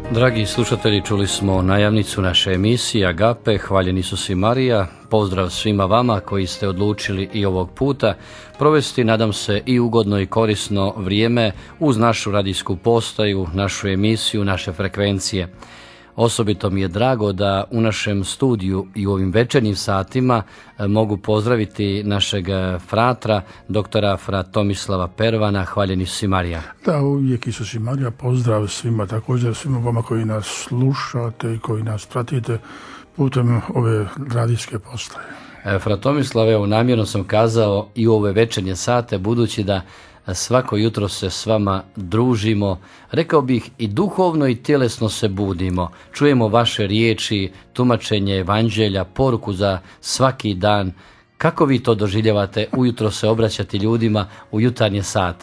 Dragi slušatelji, čuli smo najavnicu naše emisije Agape, hvaljen Isus i Marija. Pozdrav svima vama koji ste odlučili i ovog puta provesti, nadam se, i ugodno i korisno vrijeme uz našu radijsku postaju, našu emisiju, naše frekvencije. Osobito mi je drago da u našem studiju i u ovim večernjim satima mogu pozdraviti našeg fratra, doktora fra Tomislava Pervana, hvaljen Isus i Marija. Da, uvijek Isus i Marija, pozdrav svima, također svima vama koji nas slušate i koji nas pratite putem ove radijske postaje. Fra Tomislav, evo, namjerno sam kazao i u ove večernje sate, budući da svako jutro se s vama družimo, rekao bih i duhovno i tjelesno se budimo, čujemo vaše riječi, tumačenje evanđelja, poruku za svaki dan. Kako vi to doživljavate ujutro se obraćati ljudima u jutarnje sate?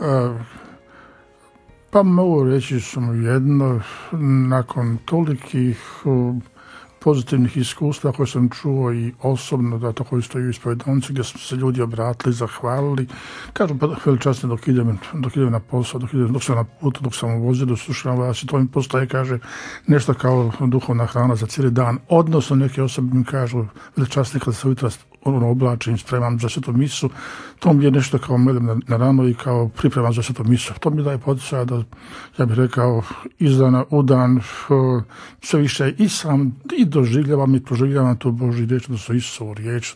Pa mogu reći samo jedno, nakon tolikih pozitivnih iskustva koje sam čuo i osobno, da tako isto i u ispovedonici gdje su se ljudi obratili, zahvalili. Kažu, pa veličasno dok idem na posao, dok sam na putu, dok sam u vozilu, slušam vas i to mi postaje, kaže, nešto kao duhovna hrana za cijeli dan. Odnosno neke osobe mi kažu, veličasno kada se ujutro oblačim, spremam za svetu misu, to mi je nešto kao melem na rano i kao pripremam za svetu misu. To mi daje poticaj da, ja bih rekao, iz dana u dan sve više i sam i doživljavam i proživljavam tu Božju riječ, odnosno Isusovu riječ,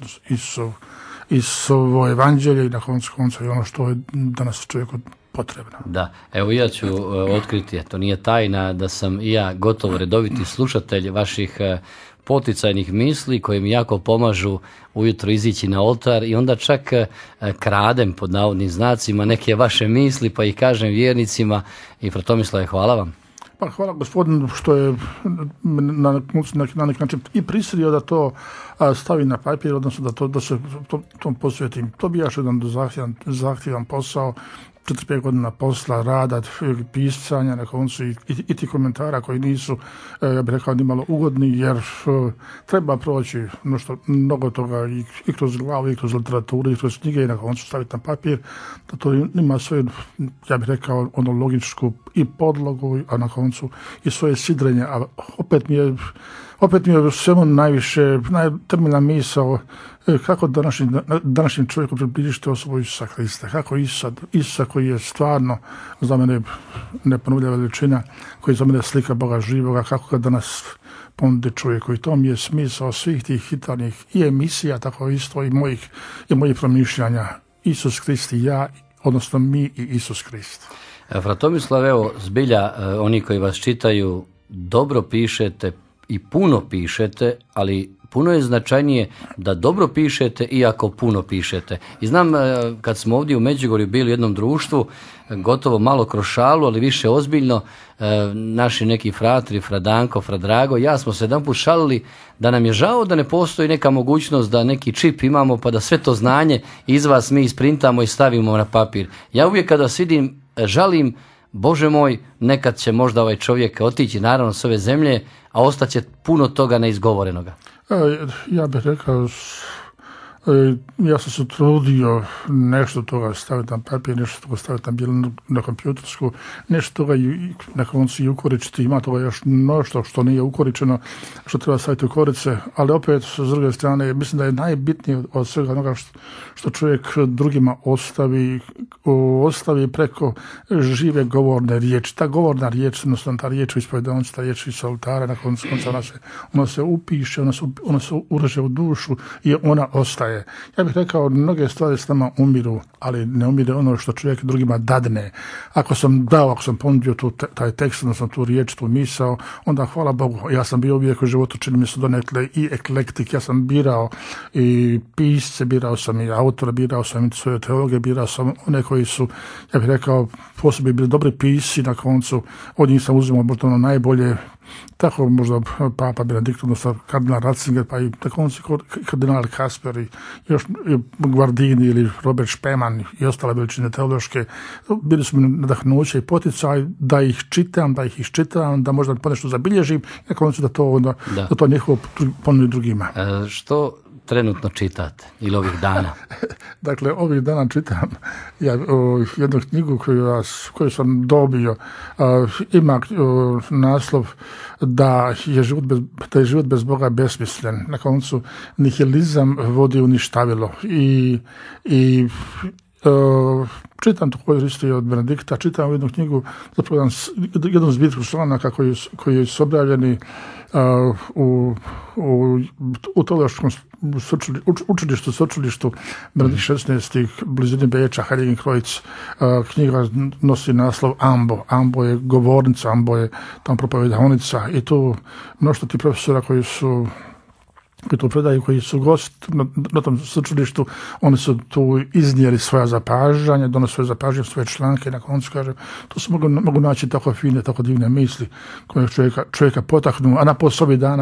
Isusovo evanđelje i na koncu konca i ono što je danas čovjeku potrebno. Da, evo ja ću otkriti, to nije tajna da sam i ja gotovo redoviti slušatelj vaših poticajnih misli koje mi jako pomažu ujutro izići na oltar i onda čak kradem pod navodnim znacima neke vaše misli pa ih kažem vjernicima. I fra Tomislave, hvala vam. Pa hvala gospodinu što je na neki način i prisilio da to stavi na papir, odnosno da se tom posvetim. To bi još jedan zahtjevan posao, 4-5 godina posla, rada, pisanja, na koncu i ti komentara koji nisu, ja bih rekao, nimalo ugodni, jer treba proći mnogo toga i kroz glavu, i kroz literaturu, i kroz knjige i na koncu staviti na papir, da to ima svoje, ja bih rekao, ono logičku i podlogu, a na koncu i svoje sidrenje, a opet mi je u svemu najviše, temeljna misao kako današnjem čovjeku približiti osobu Isusa Hrista, kako Isusa koji je stvarno za mene neponovljiva veličina, koji je za mene slika Boga živoga, kako ga danas ponudi čovjeku. I to mi je smisao svih tih hitarnih i emisija, tako isto i mojih promišljanja. Isus Hrist i ja, odnosno mi i Isus Hrist. Fra Tomislav, evo, zbilja oni koji vas čitaju dobro pišete i puno pišete, ali puno je značajnije da dobro pišete iako puno pišete. I znam, kad smo ovdje u Međugorju bili u jednom društvu, gotovo malo kroz šalu, ali više ozbiljno, naši neki fratri, fra Danko, fra Drago, ja smo se jedanput šalili da nam je žao da ne postoji neka mogućnost da neki čip imamo pa da sve to znanje iz vas mi isprintamo i stavimo na papir. Ja uvijek kada vas vidim, žalim, Bože moj, nekad će možda ovaj čovjek otići naravno s ove zemlje, a ostaće puno toga neizgovorenoga. Ja bih rekao, ja sam se trudio nešto toga staviti na papir, nešto toga staviti na kompjutersku, nešto toga i na koncu i ukoričiti. Ima toga još mnoštvo što nije ukoričeno, što treba staviti u korice, ali opet s druge strane mislim da je najbitnije od svega onoga što čovjek drugima ostavi preko žive govorne riječi. Ta govorna riječ, odnosno ta riječ u ispovedonici, ta riječ iz oltara, na koncu ona se upiše, ona se ureže u dušu i ona ostaje. Ja bih rekao, mnoge stvari s nama umiru, ali ne umire ono što čovjek drugima dadne. Ako sam ponudio taj tekst, odnosno tu riječ, tu misao, onda hvala Bogu. Ja sam bio uvijek u životu, čini mi se donekle i eklektik. Ja sam birao i pisce, birao sam i autora, birao sam i svoje teologe, birao sam one koji su, ja bih rekao, posebno bili dobri pisci, na koncu od njih sam uzimao možda ono najbolje. Tako možda Papa Benedikt, odnosno kardinal Ratzinger, pa i na koncu kardinal Kasper i još Guardini ili Robert Spemann i ostale veličine teološke. Bili su mi nadahnuće i poticaj da ih iščitavam, da možda ponešto zabilježim i na koncu da to njihovo ponudi drugima. Što trenutno čitate ili ovih dana? Dakle, ovih dana čitam jednu knjigu koju sam dobio. Ima naslov da je život bez Boga besmislen. Na koncu nihilizam vodi u ništavilo. I čitam također isto i od Benedikta, čitam jednu knjigu, zapravo jednu zbirku članaka koji su objavljeni u teološkom učilištu Benedikt XVI blizini Beča, Heiligenkreuz. Knjiga nosi naslov Ambo. Ambo je govornica, Ambo je tam propovedavnica i tu mnoštvo ti profesora koji to predaju, koji su gost na tom sveučilištu, oni su tu iznijeli svoja zapažanja, donose svoje zapažanje, svoje članke i na koncu kaže, to se mogu naći tako fine, tako divne misli koje čovjeka potaknu, a na poslovi dana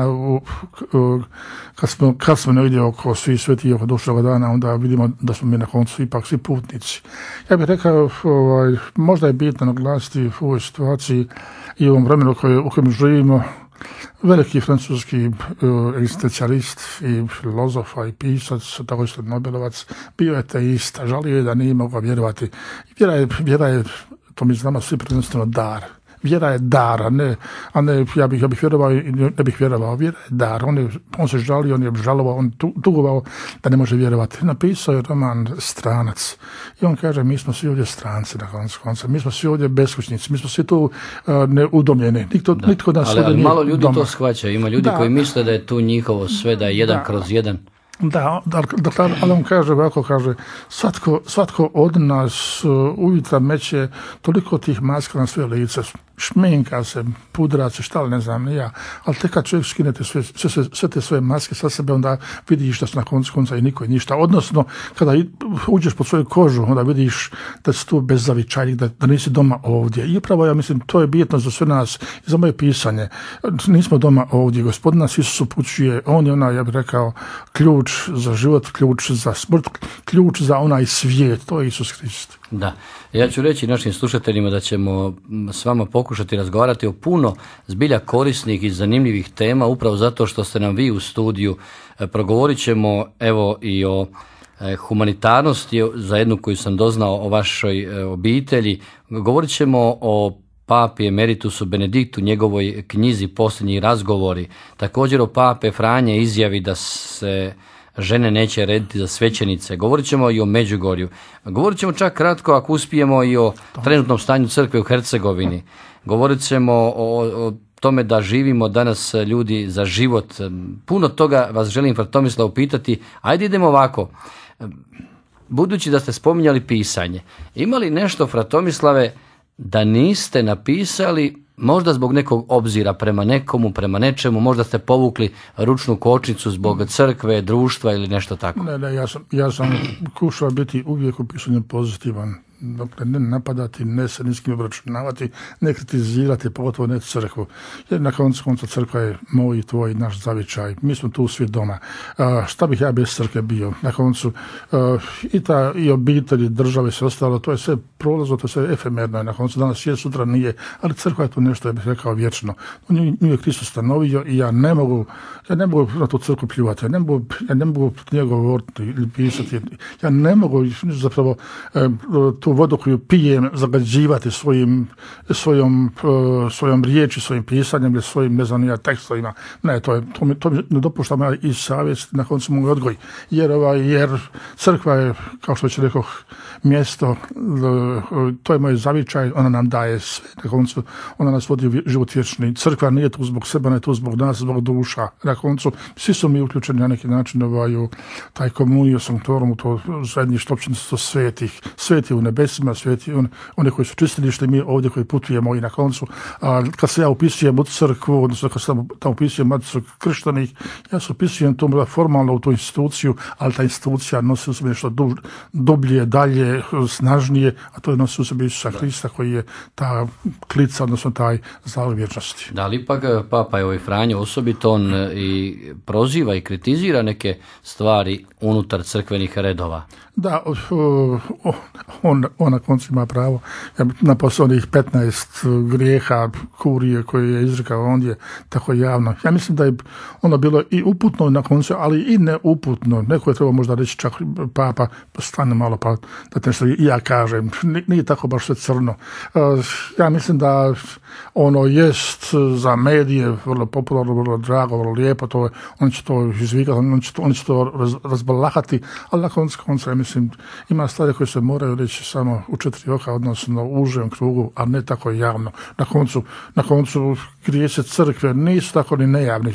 kad smo negdje oko svi sveti oko dušnog dana, onda vidimo da smo mi na koncu ipak svi putnici. Ja bih rekao, možda je bitno naglasiti u ovoj situaciji i u ovom vremenu u kojem živimo, veliki francuski egzistencijalist i filozof i pisac, tako isto Nobelovac, bio je ateist, žalio je da nije mogao vjerovati. Vjera je, to mi znamo svi, prvenstveno dar. Vjera je dar, a ne ja bih vjerovao i ne bih vjerovao. Vjera je dar. On se žalio, on je žalovao, on tugovao da ne može vjerovati. Napisao je roman Stranac. I on kaže, mi smo svi ovdje stranci na koncu. Mi smo svi ovdje beskućnici. Mi smo svi tu neudomljeni. Nitko nas ovdje ali nije malo ljudi doma. to shvaća. Ima ljudi koji misle da je tu njihovo sve, da je jedan kroz jedan. Da, ali on kaže ovako, kaže, svatko od nas ujutro meće toliko tih maska na svoje lice, šminka se, pudra se, šta li ne znam, ja, ali tek kad čovjek skinete sve te svoje maske sa sebe, onda vidiš da su na konca i niko i ništa. Odnosno, kada uđeš pod svoju kožu, onda vidiš da si tu bezzavičajnik, da nisi doma ovdje. I upravo, ja mislim, to je bitno za sve nas i za moje pisanje. Nismo doma ovdje. Gospodin nas Isus upućuje, on je onaj, ja bih rekao, ključ za život, ključ za smrt, ključ za onaj svijet, to je Isus Krist. Da, ja ću reći našim slušateljima da ćemo s vama pokušati razgovarati o puno zbilja korisnih i zanimljivih tema, upravo zato što ste nam vi u studiju. Progovorit ćemo evo i o humanitarnosti, za jednu koju sam doznao o vašoj obitelji. Govorit ćemo o papi emeritusu Benediktu, njegovoj knjizi Posljednji razgovori, također o pape Franje izjavi da se žene neće rediti za svećenice. Govorit ćemo i o Međugorju. Govorit ćemo čak kratko, ako uspijemo, i o trenutnom stanju crkve u Hercegovini. Govorit ćemo o tome da živimo danas ljudi za život. Puno toga vas želim, Fra Tomislav, upitati. Ajde idemo ovako. Budući da ste spominjali pisanje, ima li nešto, Fra Tomislave, da niste napisali, možda zbog nekog obzira prema nekomu, prema nečemu, možda ste povukli ručnu kočnicu zbog crkve, društva ili nešto tako? Ne, ja sam kušao biti uvijek u pisanju pozitivan. Dakle, ne napadati, ne se niskim obračunavati, ne kritizirati, pogotovo ne crkvu. Jer na koncu crkva je moj i tvoj, naš zavičaj. Mi smo tu svi doma. Šta bih ja bez crkve bio? Na koncu i obitelji, države, sve ostalo, to je sve prolazno, to je sve efemerno. Na koncu danas je, sutra nije, ali crkva je to nešto, ja bih rekao, vječno. Nju je Kristus stanovio i ja ne mogu na tu crkvu pljuvati. Ja ne mogu njega govoriti ili pisati. Ja ne mogu zapravo tu vodu koju pijem zagađivati svojom riječi, svojim pisanjem ili svojim, ne znam, tekstovima. Ne, to mi ne dopuštam ja i savjest, na koncu moj odgoj. Jer crkva je, kao što već rekao, mjesto, to je moj zavičaj, ona nam daje sve, na koncu ona nas vodi u život vječni. Crkva nije tu zbog sebe, ne tu zbog nas, zbog duša. Na koncu svi su mi uključeni na neki način u taj komuniju sanktorum, u to zajedništvo općinstvo svetih, sveti u nebesima, sveti oni koji su čistilište, mi ovdje koji putujemo i na koncu. Kad se ja upisujem u crkvu, odnosno kad se tamo upisujem Maticu krštenih, ja se upisujem to formalno u tu instituciju, ali ta institucija nosi u sebi nešto dublje, dalje, snažnije, a to je nosi u sebi Isusa Krista koji je ta klica, odnosno taj zalog vječnosti. Da li ipak Papa je Franjo osobito on i proziva i kritizira neke stvari unutar crkvenih redova? Da, on na koncu ima pravo. Na posao onih 15 grijeha kurije koje je izrekao ondje tako javno. Ja mislim da je ono bilo i uputno na koncu, ali i neuputno. Neko je trebao možda reći čak papa, stane malo pa da te nešto i ja kažem. Nije tako baš sve crno. Ja mislim da ono jest za medije vrlo popularno, vrlo drago, vrlo lijepo. Oni će to izvikati, oni će to razbalahati, ali na koncu ja mislim ima stvari koje se moraju reći samo u 4 oka, odnosno u užem krugu, a ne tako javno. Na koncu grijesi crkve nisu tako ni nejavni,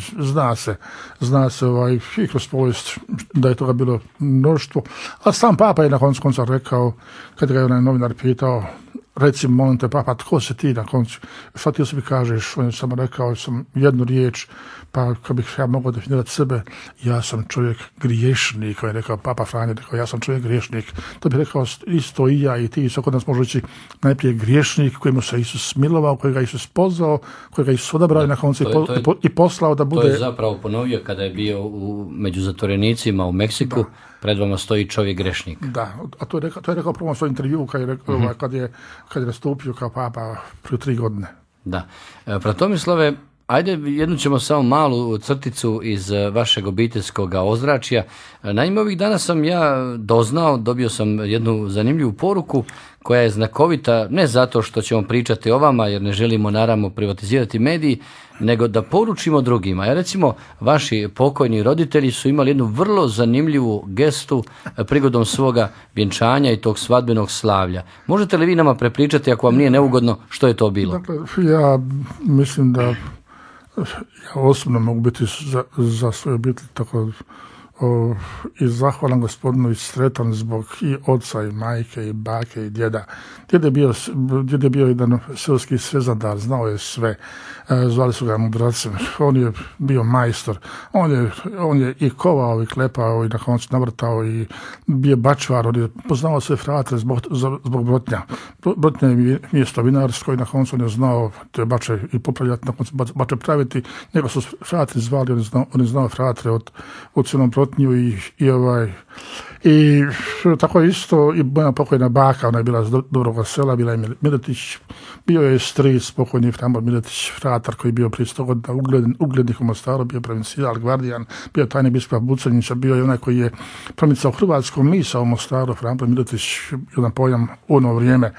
zna se i kroz povijest da je toga bilo mnoštvo, a sam papa je na koncu rekao, kad ga je onaj novinar pitao, reci molim te papa, tko si ti na koncu? Šta ti osobi kažeš? On je samo rekao sam jednu riječ, pa kad bih ja mogao definirati sebe, ja sam čovjek griješnik, on je rekao papa Franje, rekao ja sam čovjek griješnik. To bih rekao isto i ja i ti, svako nas može reći najprije griješnik kojemu se Isus smilovao, kojega Isus pozvao, kojega Isus odabrao na koncu i poslao da bude... To je zapravo ponovio kada je bio među zatvorenicima u Meksiku, pred vama stoji čovjek grešnik. Da, a to je rekao prvo svoj intervju kad je nastupio kao papa prije 3 godine. Da. Pratomislave, ajde jednu ćemo samo malu crticu iz vašeg obiteljskog ozračja. Naime, ovih dana sam ja dobio sam jednu zanimljivu poruku koja je znakovita, ne zato što ćemo pričati o vama, jer ne želimo naravno privatizirati mediji, nego da poručimo drugima. Ja recimo, vaši pokojni roditelji su imali jednu vrlo zanimljivu gestu prigodom svoga vjenčanja i tog svadbenog slavlja. Možete li vi nama prepričati, ako vam nije neugodno, što je to bilo? Dakle, ja mislim da ja osobno mogu biti za svoju obitelj tako i zahvalan gospodinu i sretan zbog i oca i majke i bake i djeda. Djed je bio jedan selski svezadar, znao je sve, zvali su ga mudracem, on je bio majstor, on je i kovao i klepao i na koncu navrtao i bio bačvar, on je poznao sve fratre zbog brotnja. Brotnja je mjesto vinarsko i na koncu on je znao te bače i popravljati, na koncu bače praviti, njega su fratri zvali, on je znao fratre od cijelom brotnju i tako isto i moja pokojna baka, ona je bila iz Dobrog sela, bila je Miletić, bio je stric pokojni Frambor Miletić, fratar koji je bio prije 100 godina uglednik u Mostaru, bio provincijal, gvardijan, bio tajni biskup Bucanića, bio je onaj koji je promicao hrvatsku misa u Mostaru, Frambor Miletić, jedan pojam u ono vrijeme.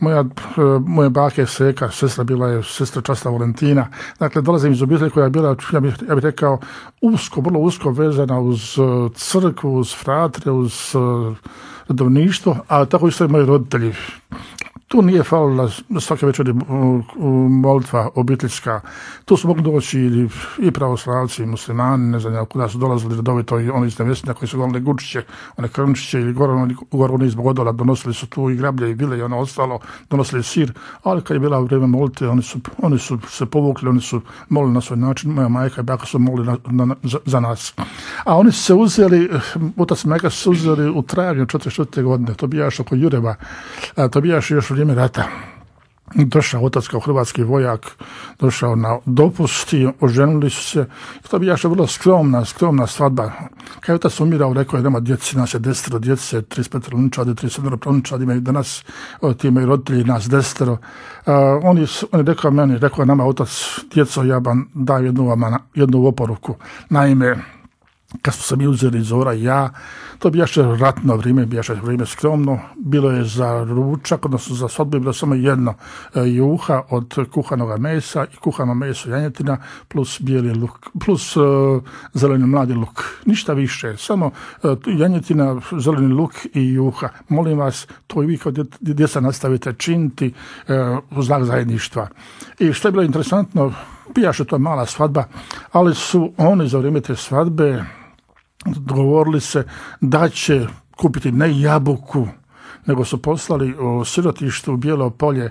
Moja baka je Seka, sestra bila je sestra časna Valentina, dakle dolazim iz obitelji koja je bila, ja bih rekao, vrlo usko vezana uz crkvu, uz fratre, uz redovništvo, a tako isto i moji roditelji. Tu nije falila svake večeri molitva obiteljska. Tu su mogli doći i pravoslavci, i muslimani, ne znam kuda su dolazili redovito i oni iz nevjesnika koji su donali gučiće, one krnčiće ili gore iz Bogodola, donosili su tu i grablje i vile i ono ostalo, donosili sir, ali kad je bila vrijeme molite, oni su se povukli, oni su molili na svoj način, moja majka i baka su molili za nas. A oni su se uzeli, otac i majka su se uzeli u travnju 44. godine, to bijaš oko Jureva, to bijaš još u vrijeme rata. Došao otac kao hrvatski vojak, došao na dopust i oženili su se. To bi jaša vrlo skromna svadba. Kad je otac umirao, rekao je nema djeci, nas je 10 djece, 35 unčadi, 37 pravunčadi, imaju danas ti imaju roditelji, nas 10. On je rekao meni, rekao je nama otac, djeco, ja vam dam jednu oporuku. Naime, kad smo se mi uzeli Zora i ja, to bi jaše ratno vrijeme, bi jaše vrijeme skromno, bilo je za ručak, odnosno za svadbu je bilo samo jedno juha od kuhanog mesa i kuhano meso janjetina plus bijeli luk, plus zeleni mladi luk. Ništa više, samo janjetina, zeleni luk i juha. Molim vas, to i vi kao djeca nastavite činiti u znak zajedništva. I što je bilo interesantno, bijaše to mala svadba, ali su oni za vrijeme te svadbe dogovorili se da će kupiti ne jabuku, nego su poslali u sirotištu u Bijelo Polje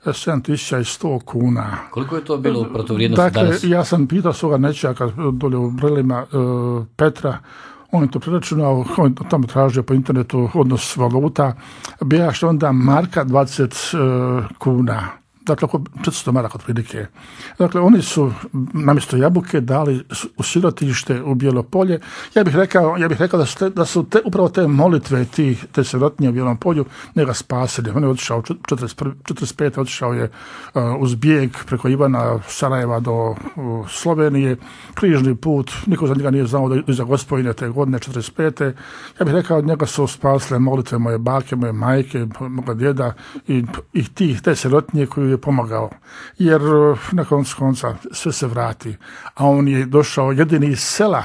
7.100 kuna. Koliko je to bilo u protuvrijednosti danas? Dakle, ja sam pitao svoga nećaka dolje u Brelima Petra, on je to preračunao, on je tamo tražio po internetu odnos valuta, bijaš onda marka 20 kuna. dakle oko 400 maraka otprilike. Dakle, oni su namjesto jabuke dali u sirotište u Bijelo polje. Ja bih rekao da su upravo te molitve te sirotinje u Bijelom polju njega spasili. On je otišao 45. otišao je uz bijeg preko Ivana, Sarajeva do Slovenije, križni put, niko za njega nije znao da iza Gospojine te godine 45. Ja bih rekao od njega su spasile molitve moje bake, moje majke, moga djeda i te sirotinje koju je pomagao. Jer na koncu konca sve se vrati. A on je došao jedini iz sela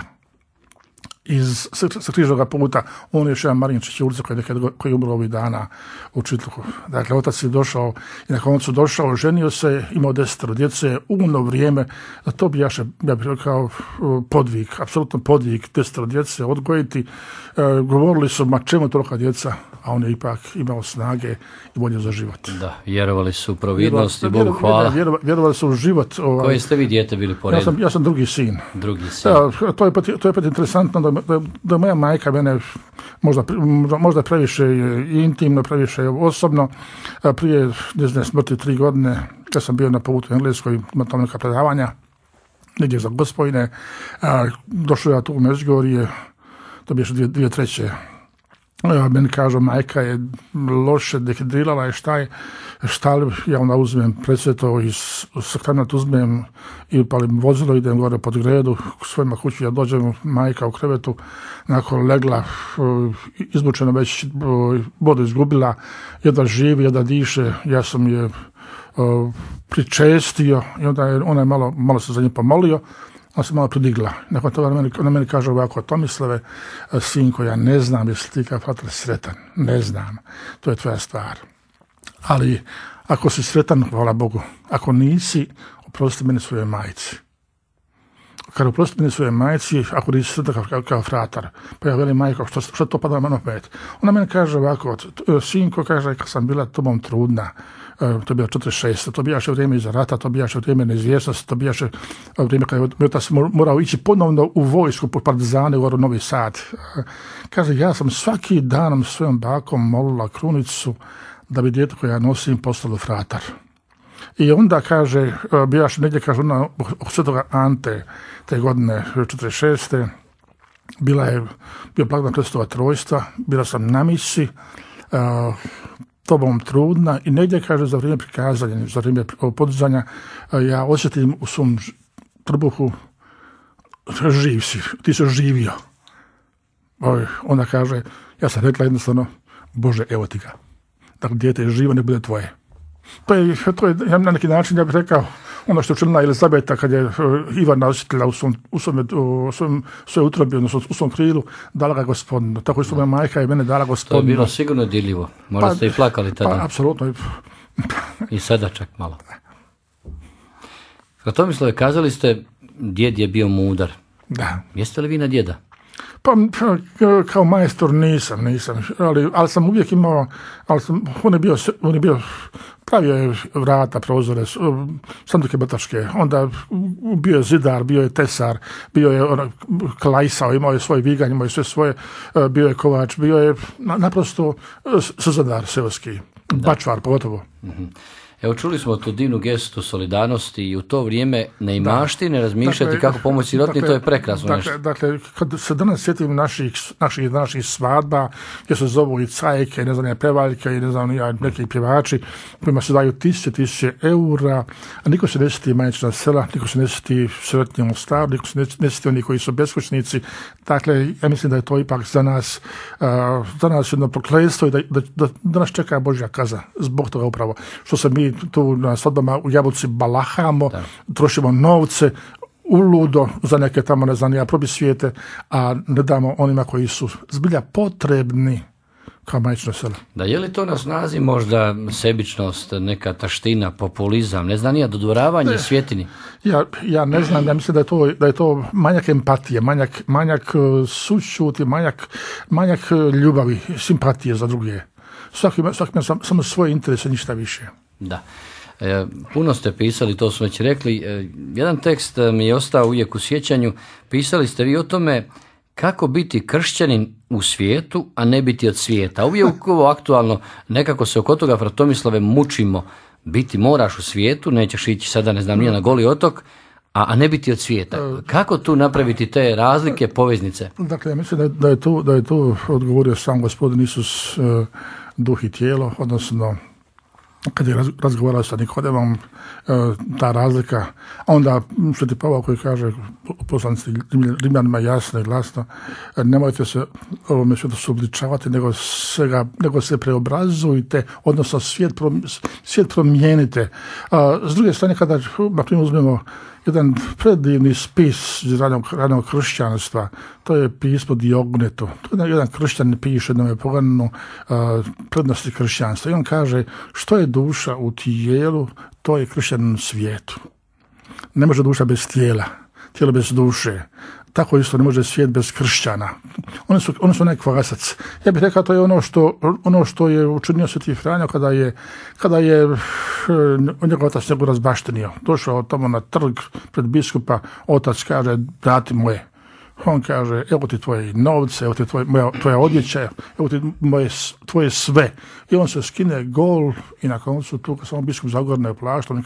sa križnog puta, on je još jedan Marin Čičulca koji je umro ovih dana u Čitluku. Dakle, otac je došao i na koncu došao, ženio se, imao 10 djece, umno vrijeme, to bi ja bih rekao podvig, apsolutno podvig 10 djece, odgojiti. Govorili su, ma čemu tolika djeca, a on je ipak imao snage i volje za život. Da, vjerovali su u providnost i Bogu hvala. Vjerovali su u život. Koje ste vi dijete bili po redu? Ja sam drugi sin. Drugi sin. To je opet interesantno da moja majka mene možda previše intimno, previše osobno. Prije njezine smrti 3 godine, kad sam bio na putu u Engleskoj, ima tamo neka predavanja, negdje za Gospojine, došao ja tu u Međugorje, to bi još 2003. Meni kažu, majka je loše dehidrirala je šta li, ja onda uzmem presveto i sakranat uzmem i upalim vozilo, idem gore pod gredu, svojima kući, ja dođem, majka u krevetu, nakon legla, izmučena već, vodu izgubila, jedva živi, jedva diše, ja sam je pričestio i onda ona je malo se za nje pomolio, ona se malo pridigla. Nakon toga ona meni kaže ovako, Tomislave, sinko, ja ne znam jesi ti kao fratar sretan. Ne znam. To je tvoja stvar. Ali ako si sretan, hvala Bogu. Ako nisi, oprosti meni svoje majci. Kad oprosti meni svoje majci, ako nisi sretan kao fratar. Pa ja velim, majko, što to pada na opet? Ona meni kaže ovako, sinko, kaže, kad sam bila tobom trudna, to je bilo 46. To bijaše vrijeme iza rata, to bijaše vrijeme neizvjesnosti, to bijaše vrijeme kada je otac morao ići ponovno u vojsku po partizane u Novi Sad. Kaže, ja sam svaki dan svojom bakom molila krunicu da bi dijete koje ja nosim postalo fratar. I onda kaže, bijaše negdje, kaže ona, oko Svetoga Ante te godine 46. Bio blagdan Kristova trojstva, bila sam na misi, tobom trudna i negdje, kaže, za vrijeme prikazanja, za vrijeme podizanja, ja osjetim u svom trbuhu, živ si, ti si živio. Onda kaže, ja sam rekla jednostavno, Bože, evo ti ga. Dakle, dijete je živo, ne bude tvoje. To je na neki način, ja bih rekao, ono što je učinila Elizabeta kad je Ivana osjetila u svojoj utrobi, odnosno u svom krilu, dala ga Gospodinu. Tako što moja majka i mene dala Gospodinu. To je bilo sigurno dirljivo. Možda ste i plakali tada. Pa, apsolutno. I sada čak malo. Tomislave, kazali ste, djed je bio mudar. Da. Jeste li vi na djeda? Pa kao majstor nisam, ali sam uvijek imao, on je bio pravio je vrata, prozore, sanduke bataške, onda bio je zidar, bio je tesar, bio je klajsao, imao je svoje viganje, imao je sve svoje, bio je kovač, bio je naprosto suzadar seoski, bačvar pogotovo. Mm-hmm. Evo, čuli smo tu divnu gestu solidarnosti i u to vrijeme ne imašti, ne razmišljati kako pomoći sirotni, to je prekrasno nešto. Dakle, kad se danas sjetim naših svadba, gdje se zovu i cajke, ne znam, pevaljke i ne znam, neki pjevači, kojima se daju tisuće eura, a niko se ne sjeti majčina sela, niko se ne sjeti sirotnje Mostar, niko se ne sjeti oni koji su beskućnici. Dakle, ja mislim da je to ipak za nas jedno prokletstvo i da nas čeka Božja kaza zbog toga upravo. Što se mi tu na svadbama u Jabuci balahamo, trošimo novce uludo za neke tamo, ne znam, probisvijete, a ne damo onima koji su zbilja potrebni kao majčino selo. Da, je li to na snazi možda sebičnost, neka taština, populizam, ne znam, nije dodvoravanje svjetini? Ja ne znam, ja mislim da je to manjak empatije, manjak sućuti, manjak ljubavi, simpatije za druge. Svaki ima samo svoje interese, ništa više. Da. Puno ste pisali, to smo već rekli. Jedan tekst mi je ostao uvijek u sjećanju. Pisali ste vi o tome kako biti kršćanin u svijetu, a ne biti od svijeta. Uvijek ovo aktualno, nekako se oko toga, fra Tomislave, mučimo. biti moraš u svijetu, nećeš ići sada ne znam nije na Goli otok, a ne biti od svijeta. Kako tu napraviti te razlike, poveznice? Dakle, ja mislim da je tu odgovorio sam Gospodin Isus, duh i tijelo, odnosno kad je razgovarao sa Nikodemom, ta razlika, onda Sveti Pavao koji kaže u poslanici Rimljanima jasno i glasno, nemojte se ovome svijetu suobličavati, nego se preobrazujte, odnosno svijet promijenite. S druge strane, kada na primjer uzmemo jedan predivni spis iz ranog kršćanstva, to je pismo Diognetu. To je jedan kršćan piše jednome poganinu prednosti kršćanstva. I on kaže, što je duša u tijelu, to je kršćanin u svijetu. Ne može duša bez tijela, tijelo bez duše. Tako isto ne može svijet bez kršćana. Oni su onaj kvasac. Ja bih rekao, to je ono što je učinio Sveti Franjo kada je njegov otac njegu razbaštenio. Došao tamo na trg pred biskupa, otac kaže, brati moje. On kaže, evo ti tvoje novce, evo ti tvoja odjeća, evo ti tvoje sve. I on se skine gol i na koncu tu samo biskup zagorne plaštom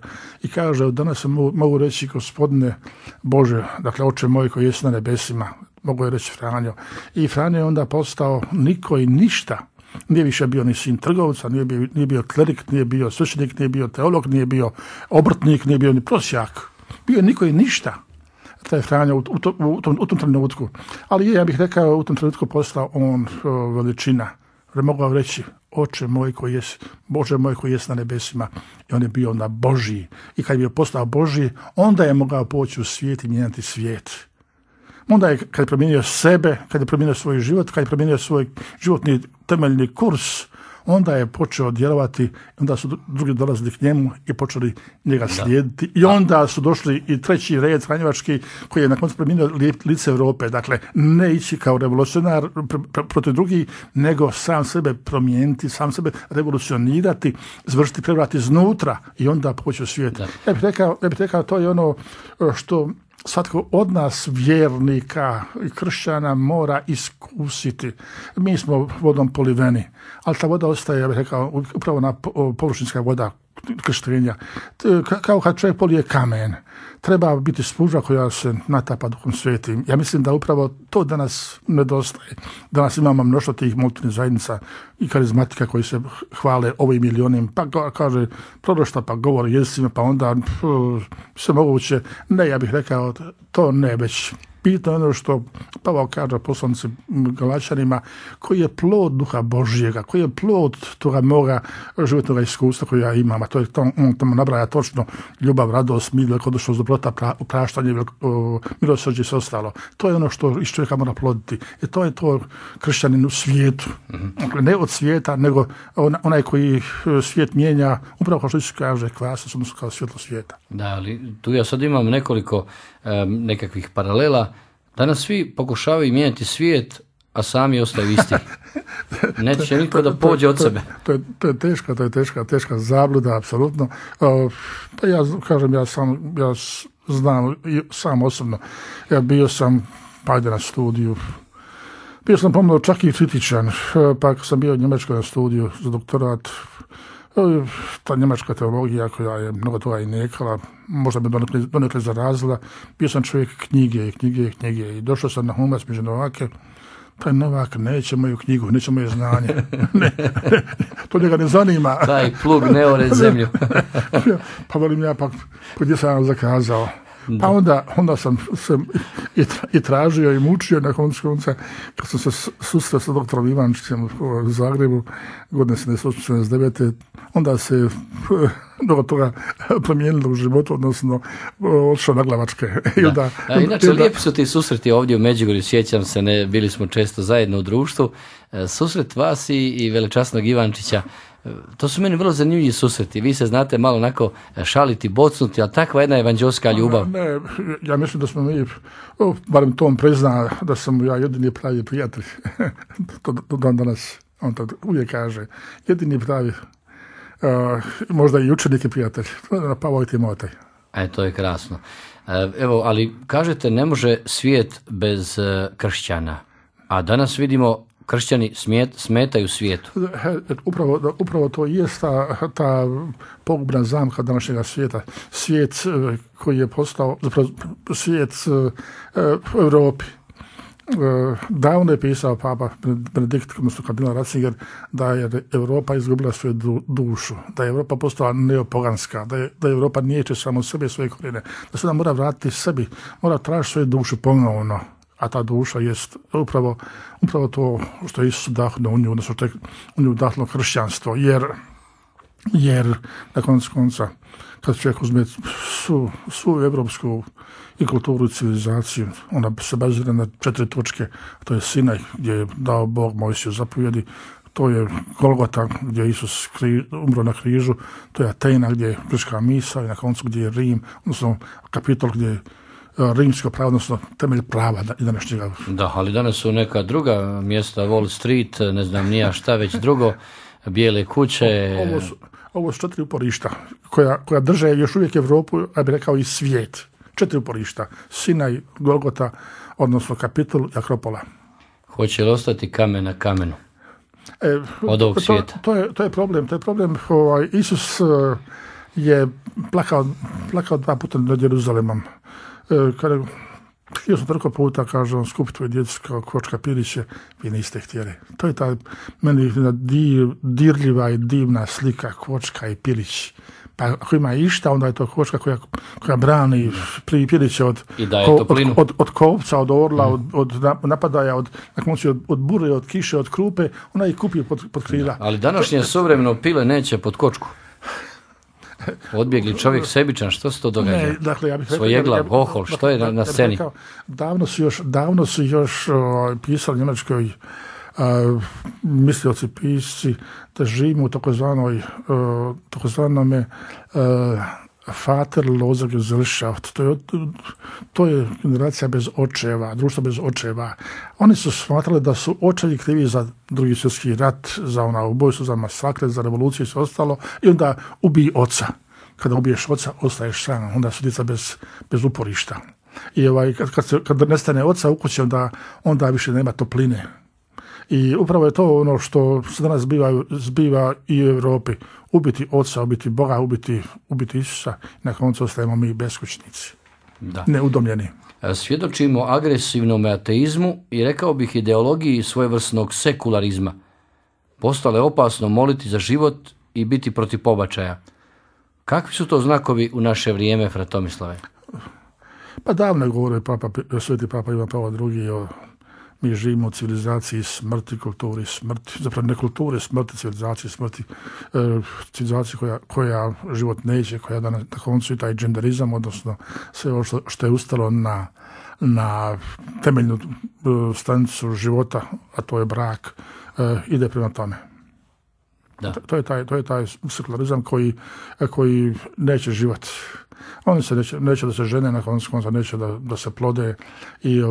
i kaže, danas mogu reći, Gospodine Bože, dakle, Oče moj koji jesi na nebesima, mogu je reći Franjo. I Franjo je onda postao niko i ništa. Nije više bio ni sin trgovca, nije bio klerik, nije bio svećenik, nije bio teolog, nije bio obrtnik, nije bio ni prosjak. Bio je niko i ništa. Taj Franjo u tom trenutku. Ali ja bih rekao, u tom trenutku postao on veličina. Jer mogao reći, Oče moj koji jest, Bože moj koji jest na nebesima. I on je bio onda Božji. I kad je bio postao Božji, onda je mogao poći u svijet i mijenjati svijet. Onda je, kad je promijenio sebe, kad je promijenio svoj život, kad je promijenio svoj životni temeljni kurs, onda je počeo djelovati, onda su drugi dolazili k njemu i počeli njega slijediti. I onda su došli i treći red franjevački koji je na koncu promijenio lice Europe. Dakle, ne ići kao revolucionar protiv drugih, nego sam sebe promijeniti, sam sebe revolucionirati, završiti prevrat iznutra i onda poći u svijet. Ja bih rekao, to je ono što svatko od nas vjernika i kršćana mora iskusiti. Mi smo vodom poliveni, ali ta voda ostaje, ja bih rekao, upravo na površinska voda krštenja. Kao kad čovjek polije kamen, treba biti spužva koja se natapa Duhom Svetim. Ja mislim da upravo to danas nedostaje. Danas imamo mnoštvo tih molitvenih zajednica i karizmatika koji se hvale ovim ili onim, pa kaže proroštva, pa govori jezicima, pa onda sve moguće. Ne, ja bih rekao, to ne, već bitno je ono što Pavao kaže poslanici Galačanima, koji je plod Duha Božjega, koji je plod toga moga životnog iskustva koji ja imam, a to je on tamo nabraja točno ljubav, radost, mir, velikodušnost, dobrota, praštanje, milosrđe i sve ostalo. To je ono što iz čovjeka mora ploditi. I to je to kršćanin u svijetu. Dakle, ne od svijeta, nego onaj koji svijet mijenja, upravo kao što Isus kaže, kvasac, odnosno kao svjetlo svijeta. Da, ali tu ja sad imam nekoliko nekakvih paralela. Danas svi pokušavaju mijenjati svijet, a sami ostaju isti. Neće niko da pođe od sebe. To je teška zabluda, apsolutno. Pa ja kažem, ja znam sam osobno. Ja bio sam na studiju. Bio sam pomalo čak i kritičan, pa kad sam bio u Njemačkoj na studiju za doktorat, ta njemačka teologija koja je mnogo toga i nekala, možda me donekle zarazila, bio sam čovjek knjige i došao sam na Humac među Novake. Taj Novak neće moju knjigu, neće moje znanje. To njega ne zanima. Taj plug ne ore zemlju. Pa volim ja, pa gdje sam vam zakazao. Pa onda sam se i tražio i mučio na konca kad sam se susreo sa doktorom Ivančićem u Zagrebu godine 1979. Onda se mnogo toga promijenilo u životu, odnosno odšao na glavačke. Inače, lijepi su ti susreti ovdje u Međugorju, sjećam se, bili smo često zajedno u društvu. Susret vas i velečasnog Ivančića, to su meni vrlo zanimljivi susreti. Vi se znate malo onako šaliti, bocnuti, ali takva jedna evanđelska ljubav. Ne, ja mislim da smo mi, barem to on prizna, da sam ja jedini pravi prijatelj. To danas, on to uvijek kaže, jedini pravi, možda i učenik je prijatelj. Pavao i Timotej. To je krasno. Evo, ali kažete, ne može svijet bez kršćana. A danas vidimo kršćani smetaju svijetu. Upravo to i jest ta pogubna zamka današnjega svijeta. Svijet koji je postao, zapravo svijet u Europi. Davno je pisao Papa Benedikt, odnosno kardinal Ratzinger, da je Europa izgubila svoju dušu, da je Europa postala neopoganska, da je Europa niječe samo sebe, svoje korijene, da se da mora vratiti sebi, mora tražiti svoju dušu ponovno, a ta duša jest upravo to što je Isus udahnuo u nju, odnosno što je u nju udahnuo kršćanstvo, jer na konca kad čovjek uzme svu evropsku i kulturu i civilizaciju, ona se bazira na 4 točke, to je Sinaj gdje je dao Bog Mojsiju zapovjedi, to je Golgota gdje je Isus umro na križu, to je Atena gdje je grčka misa i na koncu gdje je Rim, odnosno Kapitol gdje je rimsko pravo, odnosno temelj prava i današnjega. Da, ali danas su neka druga mjesta, Wall Street, ne znam nija šta već drugo, bijele kuće. Ovo su 4 uporišta koja drže još uvijek Europu, ja bih rekao i svijet. 4 uporišta. Sinaj, Golgota, odnosno Kapitol i Akropola. Hoće li ostati kamen na kamenu od ovog svijeta? To je problem. Isus je plakao 2 puta nad Jeruzalemom. Htio sam toliko puta, kaže on, skupiti tvoje djecu kao kočka piliće, vi niste htjeli. To je ta meni dirljiva i divna slika kočka i pilić. Pa ako ima išta, onda je to kočka koja brani piliće od kovca, od orla, od napadaja, na koncu od bure, od kiše, od krupe, ona ih kupi pod krila. Da, ali današnje suvremeno pile neće pod kočku. Odbjegli čovjek sebičan, što se to događa? Ne, dakle, ja bih rekao, Svojeglav, ohol, što je na sceni? Davno su još pisali njemačkoj mislioci, pisci, da živimo u takozvanome Vaterlose Gesellschaft. To je generacija bez očeva, društvo bez očeva. Oni su smatrali da su očevi krivi za Drugi svjetski rat, za ubojstvo, za masakre, za revoluciju i sve ostalo, i onda ubij oca. Kada ubiješ oca, ostaješ sam, onda su djeca bez uporišta. I kad nestane oca u kući, onda više nema topline. I upravo je to ono što se danas zbiva i u Europi. Ubiti oca, ubiti Boga, ubiti Isusa, na koncu ostajemo mi beskućnici, neudomljeni. Svjedočimo agresivnom ateizmu i rekao bih ideologiji svojevrsnog sekularizma. Postalo je opasno moliti za život i biti protiv pobačaja. Kakvi su to znakovi u naše vrijeme, fra Tomislave? Pa davno je govorio Sveti Papa Ivan Pavao II. Mi živimo u civilizaciji smrti, kulturi smrti, zapravo ne kulture smrti, civilizaciji smrti, civilizaciji koja život neće, koja na koncu i taj genderizam, odnosno sve ovo što je ustalo na temeljnu stanicu života, a to je brak, ide prema tome. Da. To je taj sekularizam koji neće život. Oni se neće da se žene, na koncu neće da se plode i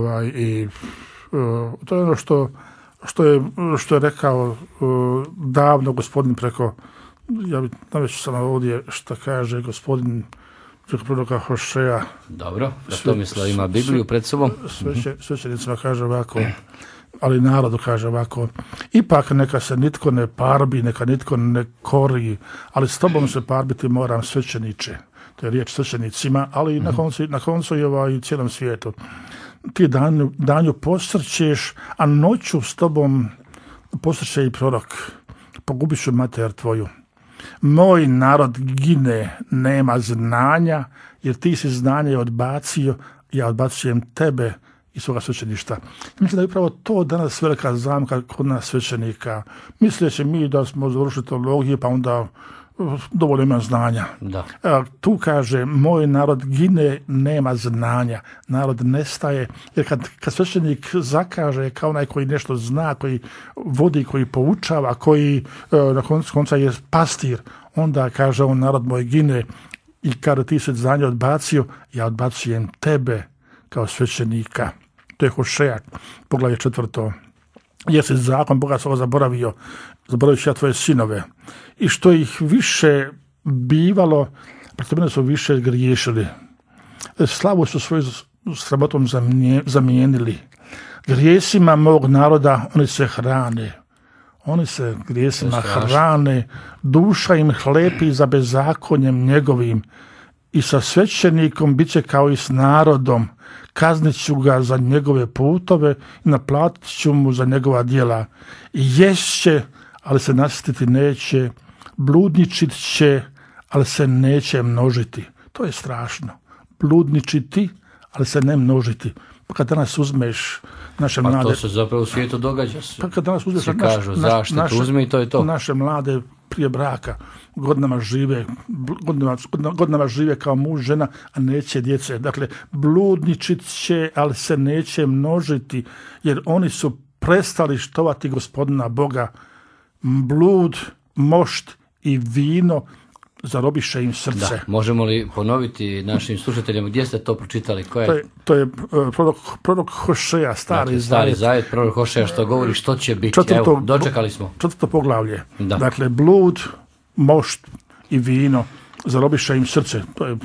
to je ono što je rekao davno gospodin preko, ja bih naveć sam ovdje što kaže gospodin preko proroka Hošeja. Dobro, Tomislav ima Bibliju pred sobom. Svećenicima kaže ovako, ali narodu kaže ovako: ipak neka se nitko ne parbi, neka nitko ne kori, ali s tobom se parbiti moram, svećeniče. To je riječ svećenicima, ali na koncu i cijelom svijetu. Ti danju posrćeš, a noću s tobom posrće i prorok. Pogubit ću mater tvoju. Moj narod gine, nema znanja, jer ti si znanje odbacio, ja odbacujem tebe i svoga svećeništva. Mislim da je upravo to danas velika zamka kod nas svećenika. Misleći mi da smo završili teologiju, pa onda dovoljno ima znanja. Da. Tu kaže, moj narod gine, nema znanja. Narod nestaje, jer kad svećenik zakaže kao onaj koji nešto zna, koji vodi, koji poučava, koji na konca je pastir, onda kaže on, narod moj gine, i kada ti se znanje odbacio, ja odbacujem tebe kao svećenika. To je Hošeja, poglavlje 4. Jer si zakon Boga svoga zaboravio ja tvoje sinove. I što ih više bivalo, protiv mene su više griješili. Slavu su svoju sramotom zamijenili. Grijesima mog naroda oni se hrane. Oni se grijesima hrane, duša im hlepi za bezakonjem njegovim i sa svećenikom bit će kao i s narodom. Kaznit ću ga za njegove putove i naplatit ću mu za njegova djela. Ješće, ali se nasititi neće, bludničit će, ali se neće množiti. To je strašno. Bludničiti, ali se ne množiti. Pa kad danas uzmeš naše mlade... Pa to se zapravo u svijetu događa. Pa kad danas uzmeš uzmi i to je to. Naše mlade prije braka godinama žive kao muž, žena, a neće djece. Dakle, bludničit će, ali se neće množiti, jer oni su prestali štovati Gospodina Boga. Blud, mošt i vino zarobiše im srce. Da, možemo li ponoviti našim slušateljima gdje ste to pročitali? To je prorok Hošeja, stari zajet, prorok Hošeja što govori što će biti. Evo, dočekali smo. 4. poglavlje. Da. Dakle, blud, mošt i vino zarobiše im srce. To je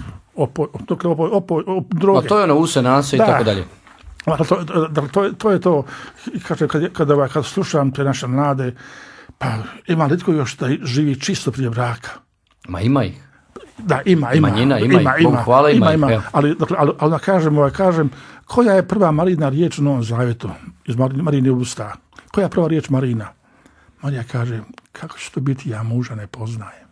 droge. A to je ono use nase i tako dalje. To je to. Kad slušam te naše mlade, pa ima li tko još da živi čisto prije braka? Ma ima ih. Da, ima. Manjina ima. Bogu hvala ima. Ali kažem, koja je prva Marina riječ u Novom Zavjetu? Iz Marine usta. Koja je prva riječ Marina? Marija kaže, kako će to biti, ja muža ne poznajem.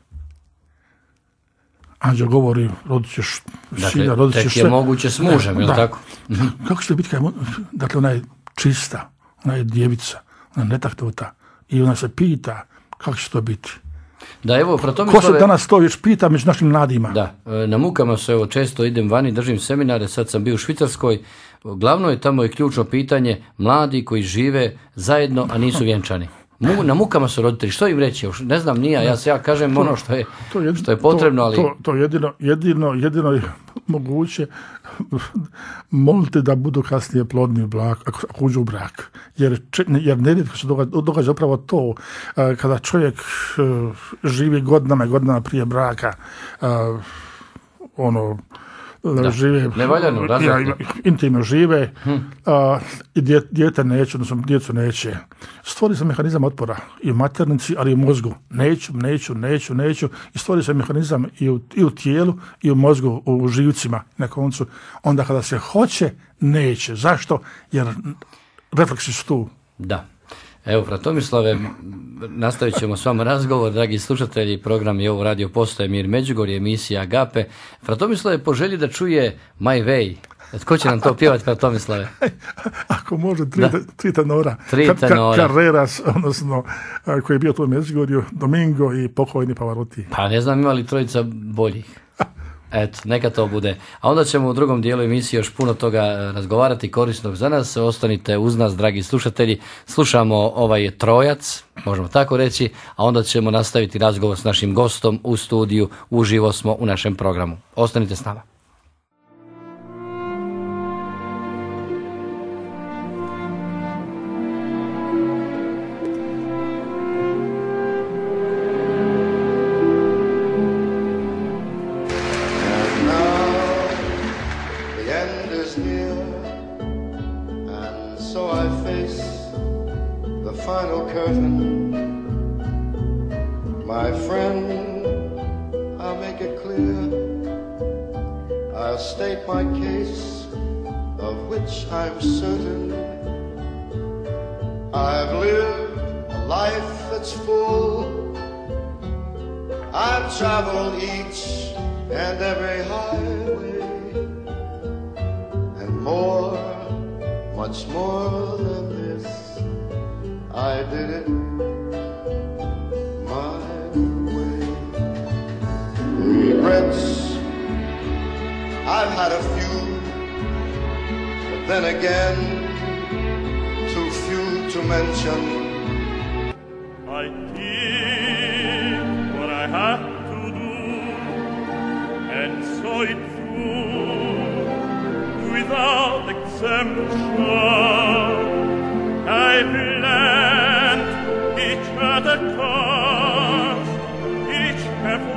Anđel govori, rodit ćeš sina, rodit ćeš sve. Tek je moguće s mužem, je li tako? Kako će to biti? Dakle, ona je čista, ona je djevica, ona je netaknuta. I ona se pita, kako će to biti? Da, evo, ko se danas to još pita među našim mladima? Da, na mukama se evo često idem vani, držim seminare, sad sam bio u Švicarskoj. Glavno je tamo ključno pitanje mladi koji žive zajedno, a nisu vjenčani. Na mukama su roditelji, što im reći? Ne znam, nije, ja kažem ono što je potrebno, ali... To jedino je moguće moliti da budu kasnije plodni u brak, ako uđu u brak. Jer nerijetko se događa upravo to, kada čovjek živi godinama prije braka, žive, nevaljano, intimno žive i dijete neće, odnosno djecu neće. Stvori se mehanizam otpora i u maternici, ali i u mozgu. Neću. I stvori se mehanizam i u tijelu i u mozgu, u živcima na koncu. Onda kada se hoće, neće. Zašto? Jer refleksi su tu. Da. Evo, Fratomislave, nastavit ćemo s vama razgovor, dragi slušatelji, program je ovo Radio Postaje Mir Međugorje, emisija Agape. Fratomislave poželji da čuje My Way. Tko će nam to pjevati, Fratomislave? Ako može, tri tenora. Carreras, odnosno, koji je bio tu u Međugorju, Domingo i pokojni Pavarotti. Pa ne znam ima li trojica boljih. Eto, neka to bude. A onda ćemo u drugom dijelu emisije još puno toga razgovarati korisnog za nas. Ostanite uz nas, dragi slušatelji. Slušamo ovaj trojac, možemo tako reći, a onda ćemo nastaviti razgovor s našim gostom u studiju. Uživo smo u našem programu. Ostanite s nama.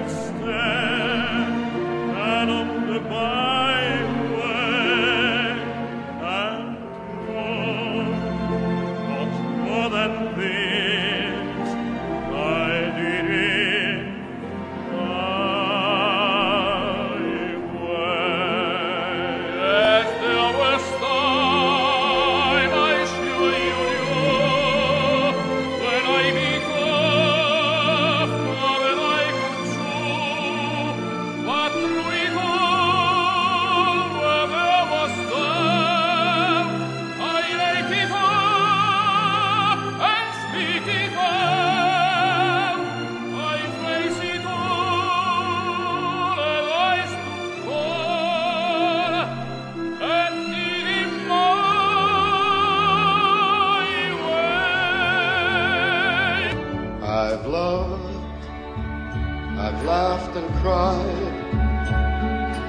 And on the byway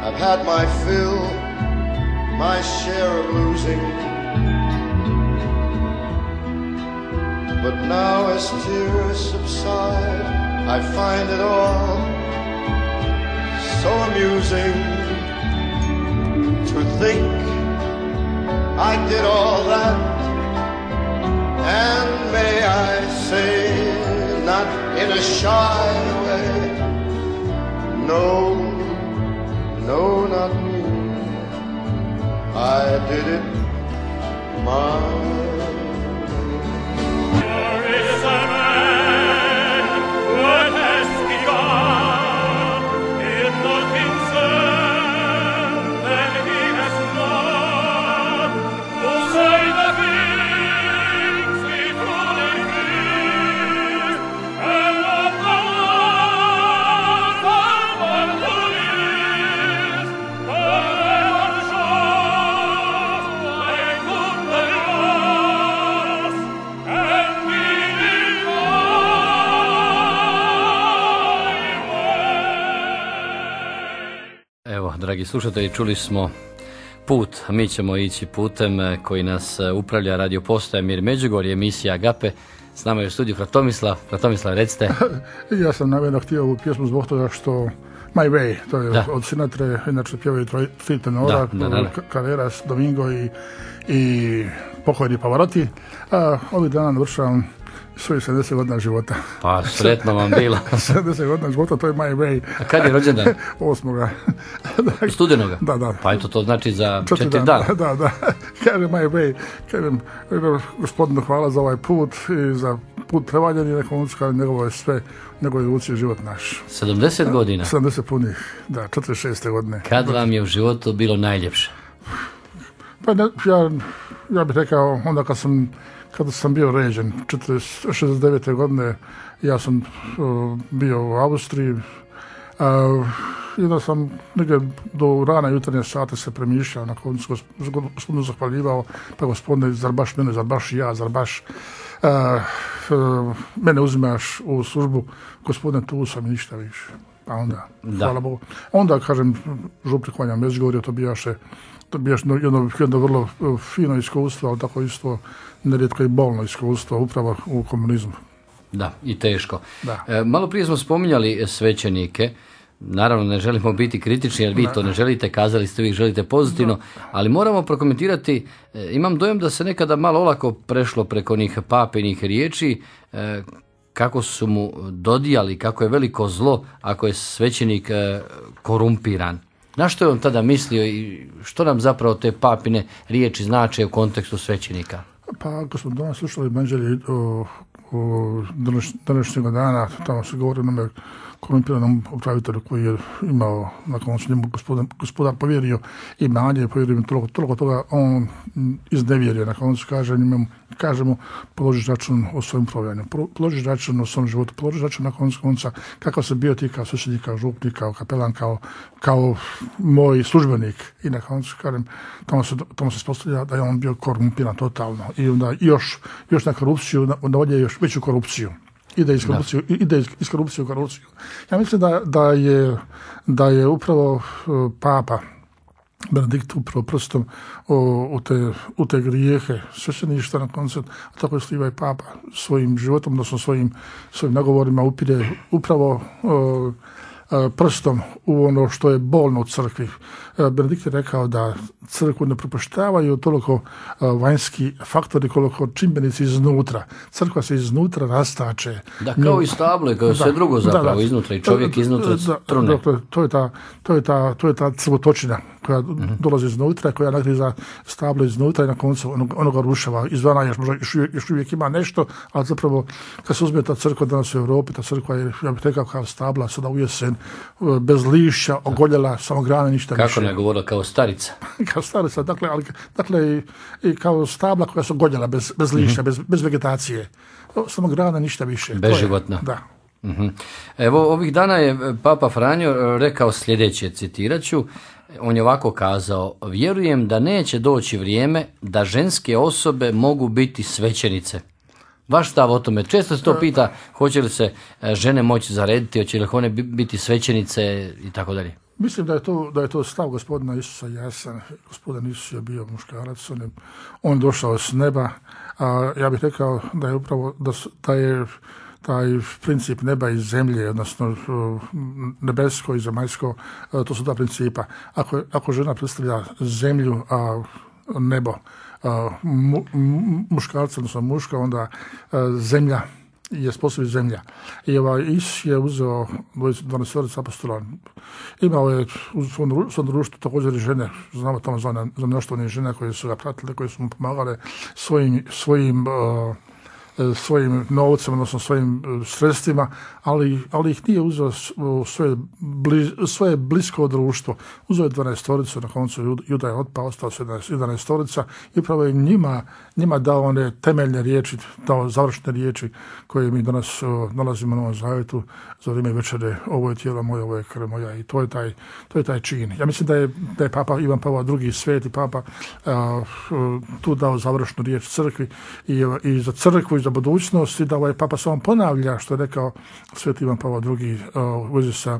I've had my fill, my share of losing. But now as tears subside, I find it all so amusing to think I did all that. And may I say, not in a shy way, no, no, not me. I did it my way. There is a man what has begun in the king's land, and he has won. Who say the kings we truly live, and of the world one who lives, forever shows like good loss, and we live Evo, dragi slušatelji, čuli smo put. Mi ćemo ići putem koji nas upravlja radio postaja Mir Međugorje, emisija Agape. S nama je u studiju Fratomislav. Fratomislav, recite. Ja sam namjerno htio ovu pjesmu zbog toga što My Way, to je Da. od Sinatre, inače pjevaju tri tenora, Da. Carreras, Domingo i pokojni Pavarotti. A ovih dana navršavam svojih 70 godina života. Pa, sretno vam bilo. 70 godina života, to je My Way. A kad je rođendan? 8. Studenoga? Da. Pa eto, to znači za 4 dana. dana. Da. Kaže My Way, kažem, gospodinu hvala za ovaj put i za put prevaljeni, na koncu kaže njegovo je sve, njegove ruci je život naš. 70 godina. 70 punih, da, 46. godine. Kad vam je u životu bilo najljepše? Pa ja bih rekao, onda kada sam bio ređen, 69. godine, ja sam bio u Austriji, i da sam negdje do rana jutarnje sate se premišljao, na koncu gospodinu zahvaljivao, pa gospodine, zar baš mene, zar baš ja, zar baš mene uzimaš u službu, gospodine, tu sam i ništa više. Pa onda, hvala Bogu. Onda, kažem, župnik Međugorje, to bijaše jedno vrlo fino iskustvo, ali tako isto nerijetko i bolno iskustvo, upravo u komunizmu. Da, i teško. Da. Malo prije smo spominjali svećenike. Naravno, ne želimo biti kritični, jer vi to ne želite, kazali ste, vi želite pozitivno, ali moramo prokomentirati, imam dojam da se nekada malo olako prešlo preko onih papinih riječi, kako su mu dodijali, kako je veliko zlo ako je svećenik korumpiran. Na što je on tada mislio i što nam zapravo te papine riječi znače u kontekstu svećenika? Pa ako smo danas slušali evanđelje o današnjeg dana, tamo se govori o onome korumpiranom upravitelju koji je imao, na koncu njemu gospodar povjerio imanje i povjerio im toliko toga, on iznevjerio, na koncu kaže mu položiš račun o svojem upravljanju, položiš račun o svom životu, položiš račun na konca kakav se bio ti kao svećenik, kao župnik, kao kapelan, kao moj službenik. I na koncu kažem, tamo se spostavlja da je on bio korumpiran totalno i onda još na korupciju, navodje još veću korupciju. Ide iz korupcije u korupciju. Ja mislim da je upravo Papa Benedikt upravo prstom u te grijehe svećeništva na koncu, a tako je i Papa svojim životom, odnosno svojim nagovorima upire upravo prstom u ono što je bolno u crkvi. Benedikt je rekao da crkvu ne propuštavaju toliko vanjski faktori koliko čimbenici iznutra. Crkva se iznutra rastače. Da, kao i stablo i kao sve drugo zapravo iznutra i čovjek iznutra trune. To je ta crvotočina koja dolazi iznutra, koja nagriza stablo iznutra i na koncu ono ga rušava. Izvana još uvijek ima nešto, ali zapravo kad se uzme ta crkva danas u Europi, ta crkva je, ja bih rekao, kao stabla, sada u jesen, bez lišća, ogoljela, samo grane, ništa više. Kako ne govorila, kao starica? Kao starica, dakle i kao stabla koja su ogoljela, bez lišća, bez vegetacije. Samo grana, ništa više. Beživotna. Da. Evo, ovih dana je Papa Franjo rekao sljedeće, citirat ću, on je ovako kazao: vjerujem da neće doći vrijeme da ženske osobe mogu biti svećenice. Vaš stav o tome? Često se to pita, hoće li se žene moći zarediti, hoće li one biti svećenice i tako dalje. Mislim da je to stav gospodina Isusa jasan. Gospodin Isus je bio muškarac, on došao s neba, a ja bih rekao da je upravo da je taj princip neba i zemlje, odnosno nebesko i zemaljsko, to su dva principa. Ako žena predstavlja zemlju, a nebo muškarca, odnosno muška, onda zemlja je sposobna zemlja. I Isus je uzeo 12 apostola. Imao je u svom društvu također i žene, znamo tamo za mnoštvo žena koje su ga pratile, koje su mu pomagale svojim novcem, odnosno svojim sredstvima, ali ih nije uzeo svoje blisko društvo. Uzeo je 12, na koncu Juda je otpao, ostao se 11 i upravo je njima dao one temeljne riječi, dao završne riječi koje mi danas nalazimo na Novom Zavjetu za vrijeme večere: ovo je tijelo moje, ovo je krv moja, i to je taj čin. Ja mislim da je Papa Ivan Pavao II, sveti Papa, tu dao završnu riječ crkvi i za crkvu i za budućnost, i da ovaj Papa samo ponavlja što je rekao sveti Ivan Pavao II u vezi sa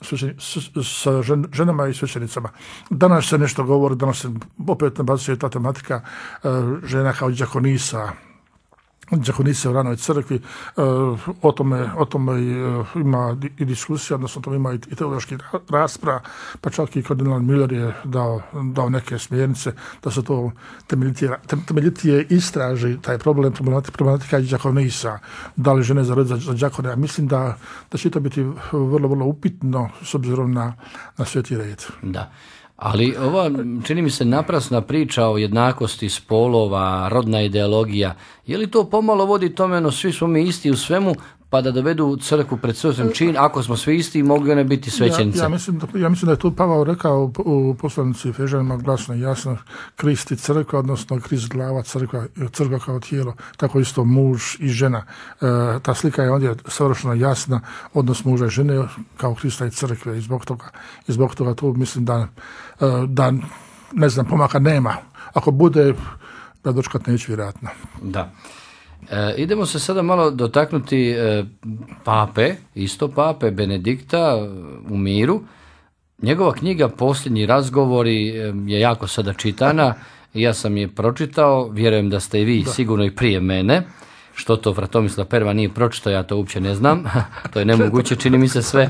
ženama i svećenicama. Danas se nešto govori, danas se opet nabacuje ta tematika žena kao đakonisa u ranoj crkvi. O tome ima i diskusija, odnosno o tome ima i teološki rasprava, pa čak i kardinal Müller je dao neke smjernice da se to temeljitije istraži taj problem, problematika đakonisa, da li žene za đakone. Ja mislim da će to biti vrlo, vrlo upitno s obzirom na Sveti red. Da. Ali ova, čini mi se, naprasna priča o jednakosti spolova, rodna ideologija, je li to pomalo vodi tome, svi smo mi isti u svemu, pa da dovedu crkvu pred svoj čin, ako smo svi isti, mogu one biti svećenice? Ja mislim da je tu Pavao rekao u poslanici Efežanima glasno i jasno: Krist i crkva, odnosno Krist glava, crkva kao tijelo, tako isto muž i žena. Ta slika je ondje savršeno jasna, odnos muža i žene kao Krista i crkve, i zbog toga tu mislim da ne znam, pomaka nema. Ako bude, da dočekat neće vjerojatno. Da. Idemo se sada malo dotaknuti pape Benedikta u miru. Njegova knjiga Posljednji razgovori je jako sada čitana i ja sam je pročitao, vjerujem da ste i vi sigurno i prije mene. Što to fra Tomislav Perva nije pročitao, ja to uopće ne znam. To je nemoguće, čini mi se sve.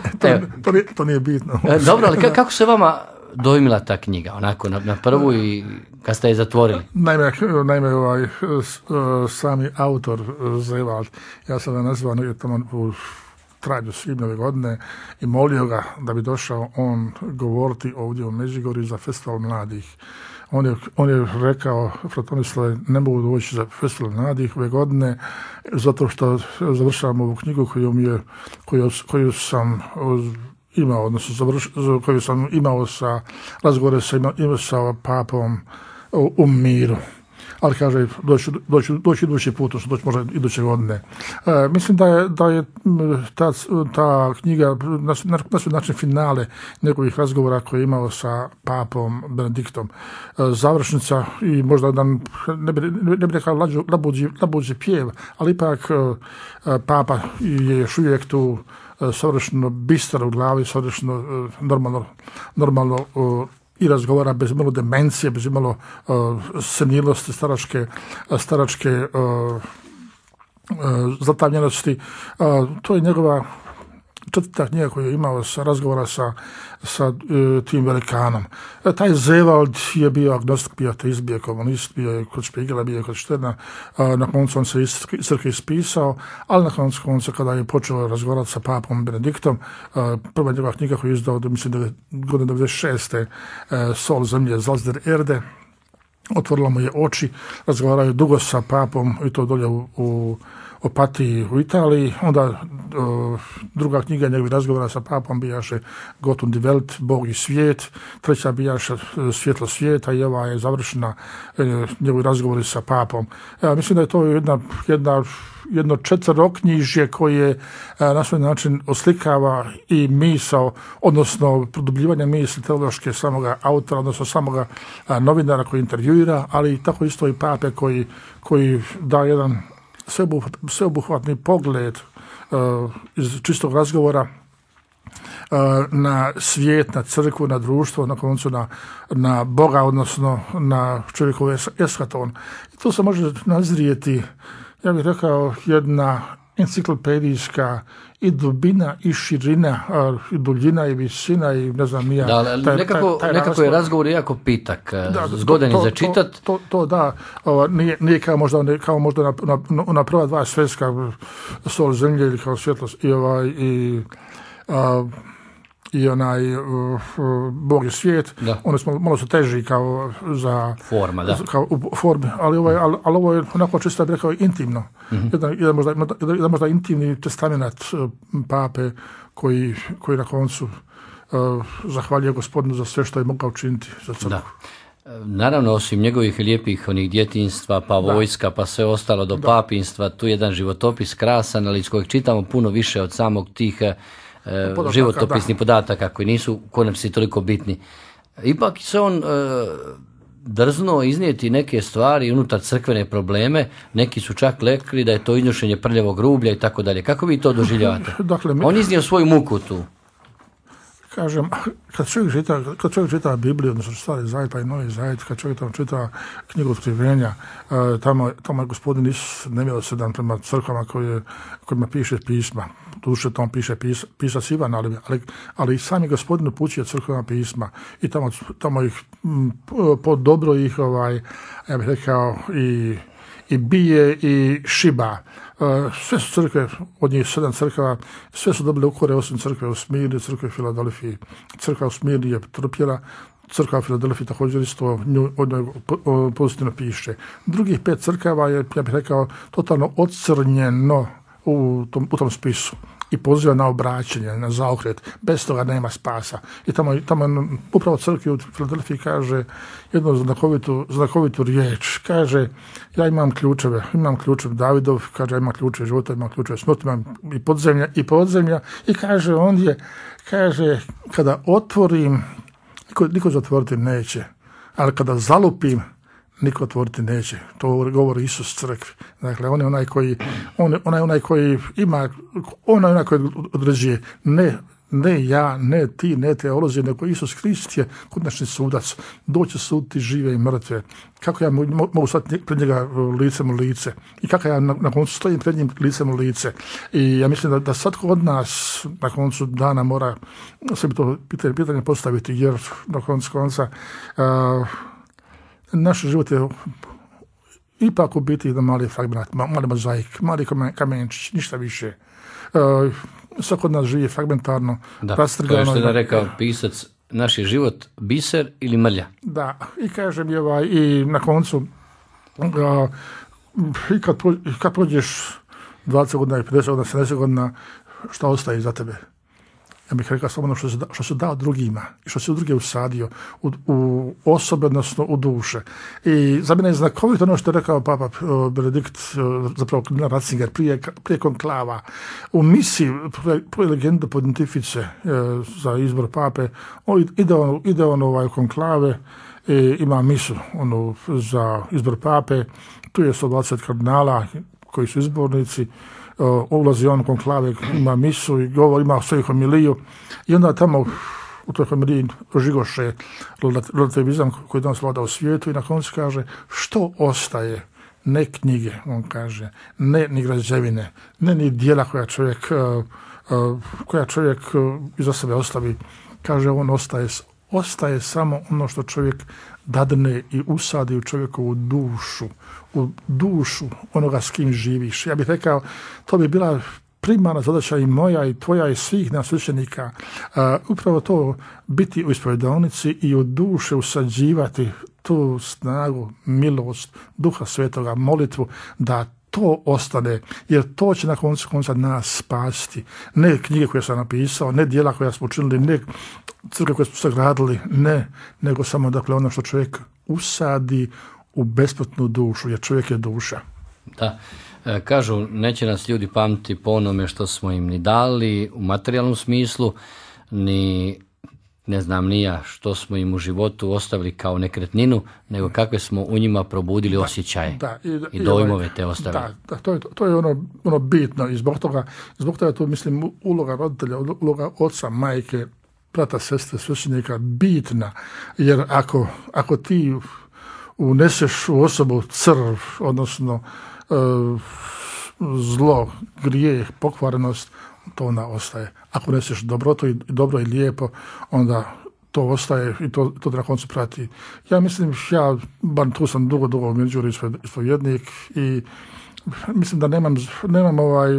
To nije bitno. Dobro, ali kako se vama dojmila ta knjiga, onako na prvu i kad ste je zatvorili? Naime, sami autor Zevald, ja sam ga nazvao tamo u travnju svibnja ove godine i molio ga da bi došao on govoriti ovdje u Međugorju za festival mladih. On je rekao: Fratomislave, ne mogu doći za festival mladih ove godine zato što završavam ovu knjigu koju sam imao, odnosno koju sam imao sa razgovore sa papom u miru. Ali kaže, doći idući put, doći možda iduće godine. Mislim da je ta knjiga na svoj način finale njegovih razgovora koje je imao sa papom Benediktom. Završnica i možda ne bi rekao labuđi pjev, ali ipak papa je još uvijek tu savršeno bistar u glavi, savršeno normalno i razgovara bez malo demencije, bez malo senilnosti, staračke zatamljenosti. To je njegova četvrta knjiga koju je imao razgovora sa tim velikanom. Taj Zevald je bio agnostik, bio ateist, bio komunist, bio je kod Špigela, bio je kod Šterna. Na koncu on se iz crkve ispisao, ali na koncu kada je počeo razgovarati sa papom Benediktom, prva njegova knjiga koju je izdao, mislim, godine 96. Sol zemlje, Zalzder Erde, otvorila mu je oči, razgovarao je dugo sa papom i to dolje u Opatiji u Italiji. Onda druga knjiga njegovih razgovora sa papom bijaše Gott und die Welt, Bog i svijet. Treća bijaše Svjetlo svijeta i ova je završena njegovi razgovori sa papom. Mislim da je to jedno četveroknjižje koje na svoj način oslikava i misao, odnosno produbljivanje misli teološke samoga autora, odnosno samoga novinara koji intervjuira, ali tako isto i pape koji da jedan sveobuhvatni pogled iz čistog razgovora na svijet, na crkvu, na društvo, na koncu na Boga, odnosno na čovjekov eschaton. I to se može nazrijeti, ja bih rekao, jedna enciklopedijska i dubina i širina, i duljina i visina i ne znam nija. Da, nekako je razgovor jako pitak, zgodan je za čitat. To da, nije kao možda na prva dva svjetska, sol zemlje ili kao svjetlost i onaj Bog i svijet, one smo malo su teži kao za forma, da. Kao u formi, ali ovo je onako čisto bih rekao intimno. Jedan možda intimni testamenat pape koji na koncu zahvaljuje Gospodinu za sve što je mogao učiniti za crkvu. Da. Naravno, osim njegovih lijepih onih djetinjstva, pa vojska, pa sve ostalo do papinstva, tu je jedan životopis krasan, ali iz kojeg čitamo puno više od samog tih životopisnih podataka koji nisu u konačnici toliko bitni. Ipak se on drznuo iznijeti neke stvari unutar crkvene probleme, neki su čak rekli da je to iznošenje prljavog rublja i tako dalje. Kako vi to doživljavate? Dakle, on iznio svoju muku tu. Kažem, kad čovjek čita Bibliju, odnosno Stari Zavjet pa i Novi Zavjet, kad čovjek tamo čita knjigu Otkrivenja, tamo je Gospodin Isus nemilosrdan prema crkvama kojima piše pisma. Doduše tamo piše pisac Ivan, ali i sam je Gospodin upućuje crkvama pisma i tamo ih po dobro ih, ja bih rekao, i bije i šiba. Sve su crkve, od njih 7 crkava, sve su dobile ukore osim crkve u Smirni, crkve u Filadelfiji. Crkva u Smirni je trpjela, crkva u Filadelfiji također isto od njoj pozitivno piše. Drugih 5 crkava je, ja bih rekao, totalno ocrnjeno u tom spisu i poziva na obraćanje, na zaokret. Bez toga nema spasa. I tamo upravo crkvi u Filadelfiji kaže jednu znakovitu riječ. Kaže, ja imam ključeve Davidov, kaže, ja imam ključeve života, imam ključeve smrti, imam i podzemlja. I kaže ondje, kada otvorim, niko zatvoriti neće, ali kada zalupim, niko otvoriti neće. To govori Isus crkvi. Dakle, on je onaj koji ima, on je onaj koji određuje, ne ja, ne ti, ne teolozi, nego Isus Krist je konačni sudac. Doće suditi žive i mrtve. Kako ja mogu stati pred njega licem u lice? I kako ja na koncu stojim pred njim licem u lice? I ja mislim da svatko od nas na koncu dana mora sebi to pitanje postaviti, jer na koncu konca naš život je ipak u biti jedan mali fragment, mali mozaik, mali kamenčić, ništa više. Svako od nas živi fragmentarno, rastrgano. To je što je rekao pisac, naš je život biser ili mrlja. Da, i kažem i na koncu, i kad prođeš 20 godina i 50 godina, 70 godina, šta ostaje za tebe? Ja bih rekao samo ono što se dao drugima i što se u druge usadio u osobe, odnosno u duše. I za mene je znakovito ono što je rekao Papa Benedikt, zapravo kardinal Ratzinger prije konklava. U misiji Legenda Pontifice za izbor pape, ide on u konklave, ima misu za izbor pape, tu je 120 kardinala koji su izbornici, ulazi on u konklave, ima misu i ima svoju homiliju i onda tamo u toj homiliji ožigoše relativizam koji danas vlada u svijetu i na koncu kaže što ostaje, ne knjige, on kaže, ne ni građevine, ne ni djela koja čovjek iza sebe ostavi, kaže on ostaje samo ono što čovjek dadne i usadi u čovjekovu dušu onoga s kim živiš. Ja bih rekao, to bi bila primarna zadaća i moja i tvoja i svih nas svećenika, upravo to biti u ispovjedalnici i u duše usađivati tu snagu, milost, Duha Svetoga, molitvu, da to ostane, jer to će na koncu konca nas spasiti. Ne knjige koje sam napisao, ne djela koja smo učinili, ne crkve koje smo sagradili, ne, nego samo dakle ono što čovjek usadi u besplatnu dušu, jer čovjek je duša. Da, kažu, neće nas ljudi pamtiti po onome što smo im ni dali u materijalnom smislu, ni ne znam ni ja što smo im u životu ostavili kao nekretninu, nego kakve smo u njima probudili osjećaje i dojmove te ostavili. Da, to je ono bitno i zbog toga tu mislim uloga roditelja, uloga oca, majke, brata, sestre, svećenika bitna, jer ako ti uneseš u osobu crv, odnosno zlo, grijeh, pokvarenost, to onda ostaje. Ako uneseš dobro i lijepo, onda to ostaje i to na koncu prati. Ja mislim, bar tu sam dugo u Međugorju ispovjednik i mislim da nemam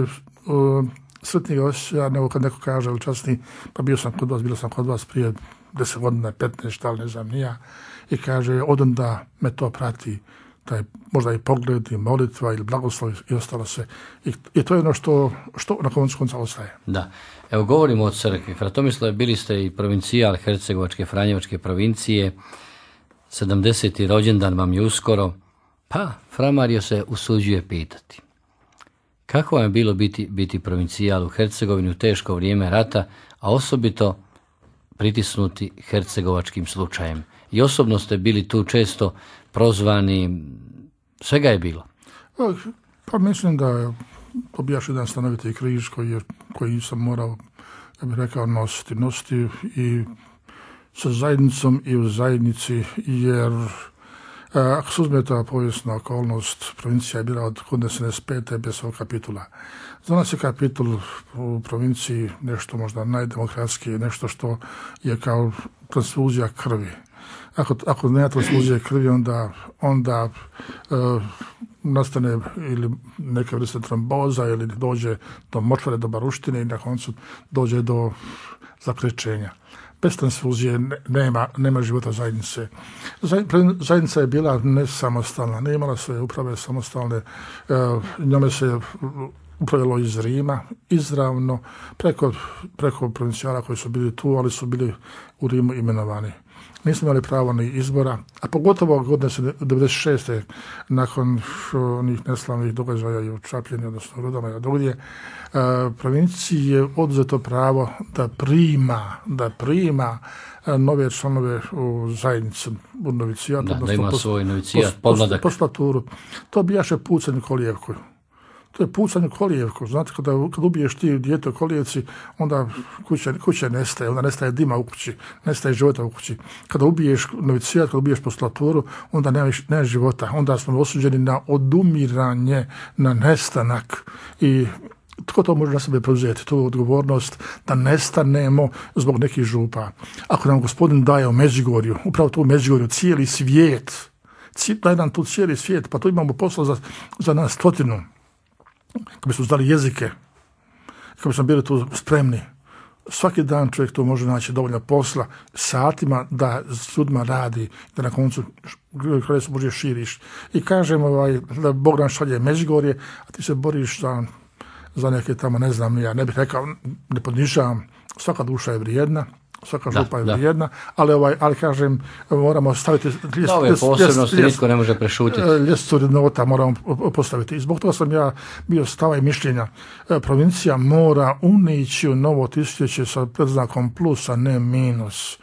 sretnijeg osjećaja nego kad neko kaže u časni, pa bio sam kod vas prije 10 godina, 15, ali ne znam ni ja, i kaže odonda me to prati, taj možda i pogled i molitva ili blagoslov i ostalo se. I to je ono što na koncu ostaje. Da. Evo govorimo o crkvi. Fra Tomislave, bili ste i provincijal Hercegovačke Franjevačke provincije, 70. rođendan vam je uskoro, pa Fra Mario se usuđuje pitati. Kako vam je bilo biti provincijal u Hercegovini u teško vrijeme rata, a osobito pritisnuti hercegovačkim slučajem? I osobno ste bili tu često prozvani, svega je bilo. Pa mislim da je to bio jedan stanoviti križ koji sam morao, ja bih rekao, nositi i sa zajednicom i u zajednici, jer ako se uzme ta povijesna okolnost, provincija je bila od 1975. bez svog kapitula. Za nas je kapitul u provinciji nešto možda najdemokratskije, nešto što je kao transfuzija krvi. Ako nema transfuzije krvi, onda nastane ili neke vrste tromboza ili dođe do močvare, do baruštine i na koncu dođe do zakrečenja. Bez transfuzije nema života zajednice. Zajednica je bila nesamostalna, ne imala svoje uprave samostalne, njome se upravljalo iz Rima, izravno, preko provincijala koji su bili tu, ali su bili u Rimu imenovani. Nismo imali pravo ni izbora, a pogotovo godine 1996. nakon onih neslavnih događaja i u Čapljeni, odnosno u Rudama i drugdje, provinciji je oduzeto pravo da prima nove članove u zajednicu, u novicijat, da ima svoj novicijat, podmladak. Poslaturu. To bijaše pucanj u kolijevku. To je pucanj u kolijevku. Znate, kad ubiješ ti dijete u kolijevci, onda kuća nestaje, onda nestaje dima u kući, nestaje života u kući. Kada ubiješ novicijat, kada ubiješ poslaturu, onda nema života. Onda smo osuđeni na odumiranje, na nestanak. I tko to može na sebe preuzeti, tu odgovornost da nestanemo zbog nekih župa. Ako nam Gospodin daje u Međugorju, upravo tu u Međugorju, cijeli svijet, daje nam tu cijeli svijet, pa tu imamo posla za nas 100. Kad bismo znali jezike, kad bismo bili tu spremni, svaki dan čovjek tu može naći dovoljno posla, satima da s ljudima radi, da na koncu Kraljestvo Božje širiš. I kažem da Bog nam šalje Međugorje, a ti se boriš za neke tamo, ne znam, ja ne bih rekao, ne podnižavam, svaka duša je vrijedna, svaka župa je vrijedna, ali kažem, moramo staviti posebnosti nitko ne može prešutiti. Ljestvicu vrednota moramo postaviti. I zbog toga sam ja bio stava i mišljenja. Provincija mora unići u novo tisućljeće sa predznakom plus, a ne minus.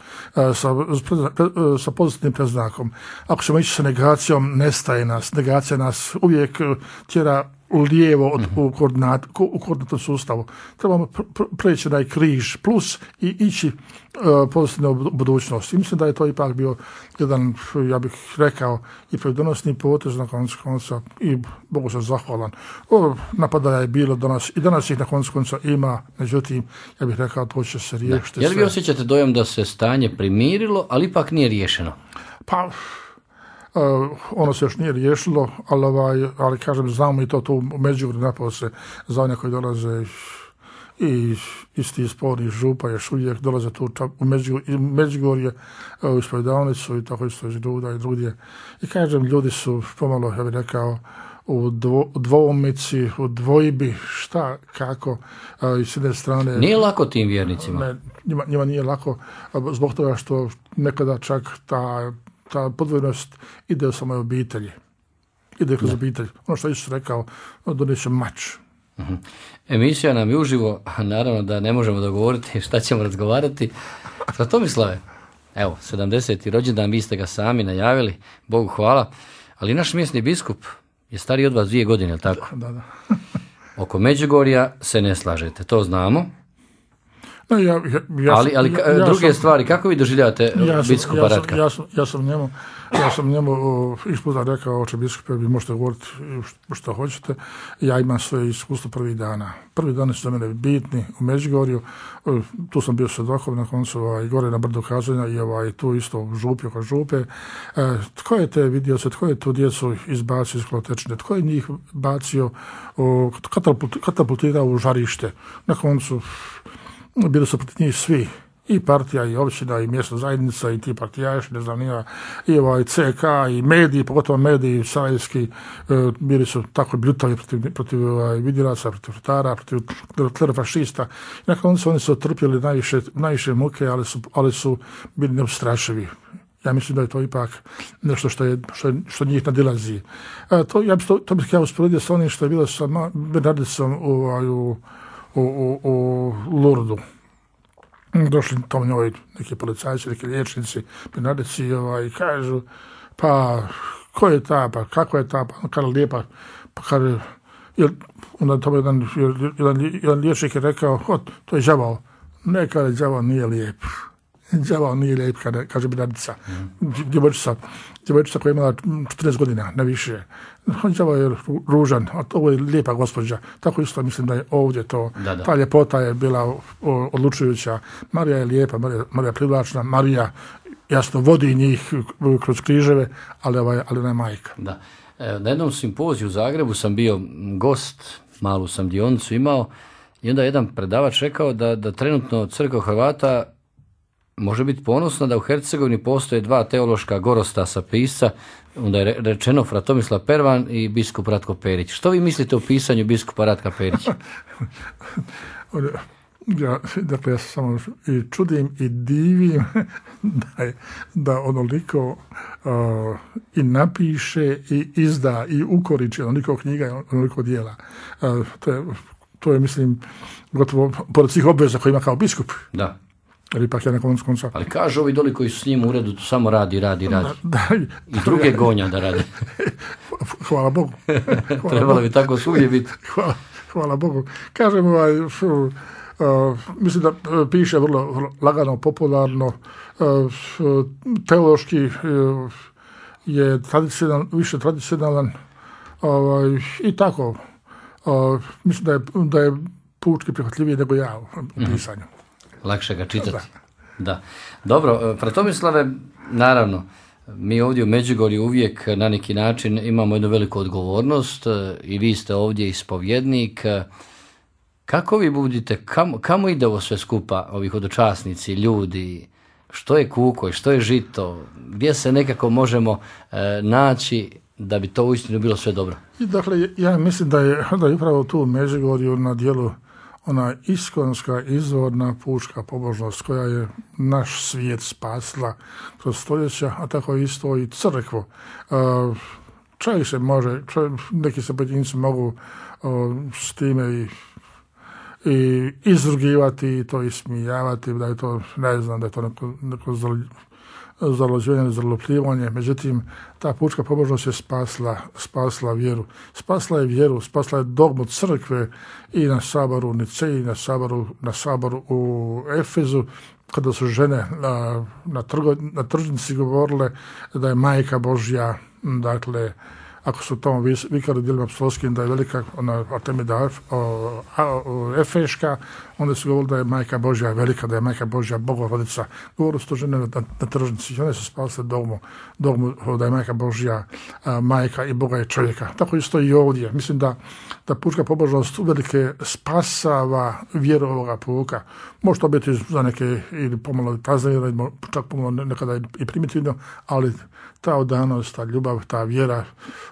Sa pozitivnim predznakom. Ako ćemo ići sa negacijom, nestaje nas. Negacija nas uvijek tjera lijevo u koordinatnom sustavu. Trebamo preći taj križ plus i ići pozitivno u budućnost. I mislim da je to ipak bio jedan, ja bih rekao, i predonosni potez na koncu konca i Bogu sam zahvalan. Napadaja je bilo danas ih na koncu konca ima, međutim, ja bih rekao, to će se riješiti. Je li vi osjećate dojam da se stanje primirilo, ali ipak nije riješeno? Pa, ono se još nije riješilo, ali kažem, znamo i to tu u Međugorju napose za one koji dolaze i isti spori župa još uvijek dolaze tu u Međugorje, u ispovedavnicu i tako isto iz Duda i drugdje. I kažem, ljudi su pomalo, ja bih rekao, u dvoumici, u dvojbi, šta, kako, i s jedne strane... Nije lako tim vjernicima? Ne, njima nije lako, zbog toga što nekada čak ta podvojnost ide u samoj obitelji. Ide kroz obitelj. Ono što je Isus rekao, doneće mač. Emisija nam je uživo, naravno da ne možemo dogovoriti šta ćemo razgovarati. Tomislave, evo, 70. rođendan, vi ste ga sami najavili, Bogu hvala, ali naš mjesni biskup je stariji od vas 2 godine, je li tako? Da. Oko Međugorja se ne slažete, to znamo. No, Ali druge stvari, kako vi doživljavate biskupa Ratka? Ja sam njemu isputa rekao, oče biskupe, vi možete govoriti što hoćete. Ja imam svoje iskustvo prvih dana. Prvi dani su za mene bitni u Međugorju. Tu sam bio svjedokom na koncu i gore na brdu Kazanja i tu isto u župi oko župe. Tko je te vidio se, tko je tu djecu izbacio iz kolotečine, tko je njih bacio, katapultirao u žarište. Na koncu bili su protiv njih svi, i partija, i općina, i mjesna zajednica, i ti partijaši, ne znam nija, i CK, i mediji, pogotovo mediji sarajevski, bili su tako bljutavi protiv vidjelaca, protiv rotara, protiv klerofašista. Na koncu oni su trpjeli najviše muke, ali su bili neustrašivi. Ja mislim da je to ipak nešto što njih nadilazi. To bih ja usporedio sa onim što je bilo sa Bernardicom u Lurdu. Došli tamo njoj neki policajci, neki liječnici, Bernardici i kažu, pa ko je ta, pa kako je ta, pa kada lijepa, pa kada onda tamo jedan liječnik je rekao, to je đavao. Ne, kada đavao nije lijep. Đavao nije lijep, kaže Bernardica. Djevojčica koja je imala 14 godina, ne više. Đavao je ružan, a ovo je lijepa gospođa. Tako isto mislim da je ovdje to. Da. Ta ljepota je bila odlučujuća. Marija je lijepa, Marija privlačna, Marija jasno vodi njih kroz križeve, ali ona je majka. Da. Na jednom simpoziju u Zagrebu sam bio gost, malu sam dionicu imao, i onda jedan predavač rekao da trenutno crkva Hrvata može biti ponosna da u Hercegovini postoje 2 teološka gorostasa pisca, onda je rečeno fra Tomislav Pervan i biskup Ratko Perić. Što vi mislite o pisanju biskupa Ratka Perića? Ja se samo i čudim i divim da onoliko i napiše i izda i ukoriči onoliko knjiga i onoliko dijela. To je, mislim, gotovo pored svih obveza koje ima kao biskup. Da. Ali ipak je na koncu. Ali kažu ovi doli koji su s njim u uredu, to samo radi. I druge gonja da rade. Hvala Bogu. Trebalo bi tako svugdje biti. Hvala Bogu. Kažem, mislim da piše vrlo lagano, popularno, teološki je više tradicionalan i tako. Mislim da je pučki prihvatljiviji nego ja u pisanju. Lakše ga čitati. Da. Dobro, fra Tomislave, naravno, mi ovdje u Međugorju uvijek na neki način imamo jednu veliku odgovornost i vi ste ovdje ispovjednik. Kako vi budite, kamo ide ovo sve skupa, ovi hodočasnici, ljudi, što je kuko i što je žito, gdje se nekako možemo naći da bi to uistinu bilo sve dobro? I dakle, ja mislim da je upravo tu u Međugorju na dijelu ona iskonska, izvorna pučka pobožnost koja je naš svijet spasla kroz stoljeća, a tako isto i crkvu. Čovjek se može, neki se pojedinci mogu s time i izrugivati i to ismijavati, da je to, ne znam, da je to neko zalođenje, zalopljivanje. Međutim, ta pučka pobožnost je spasla vjeru. Spasla je vjeru, spasla je dogmu crkve i na saboru u Niceji, na saboru u Efezu, kada su žene na tržnici govorile da je majka Božja, dakle, ako su tamo vikali dijelima apostolskim da je velika Artemida Efeška, onda su govorili da je majka Božja velika, da je majka Božja Bogorodica. Govorili su to žene na tržnici i one su spasile dogmu da je majka Božja majka i Boga je čovjeka. Tako isto i ovdje. Mislim da pučka pobožnost uvelike spasava vjeru ovoga puka. Može to biti za neke ili pomalo taznije, čak pomalo nekada i primitivno, ali ta odanost, ta ljubav, ta vjera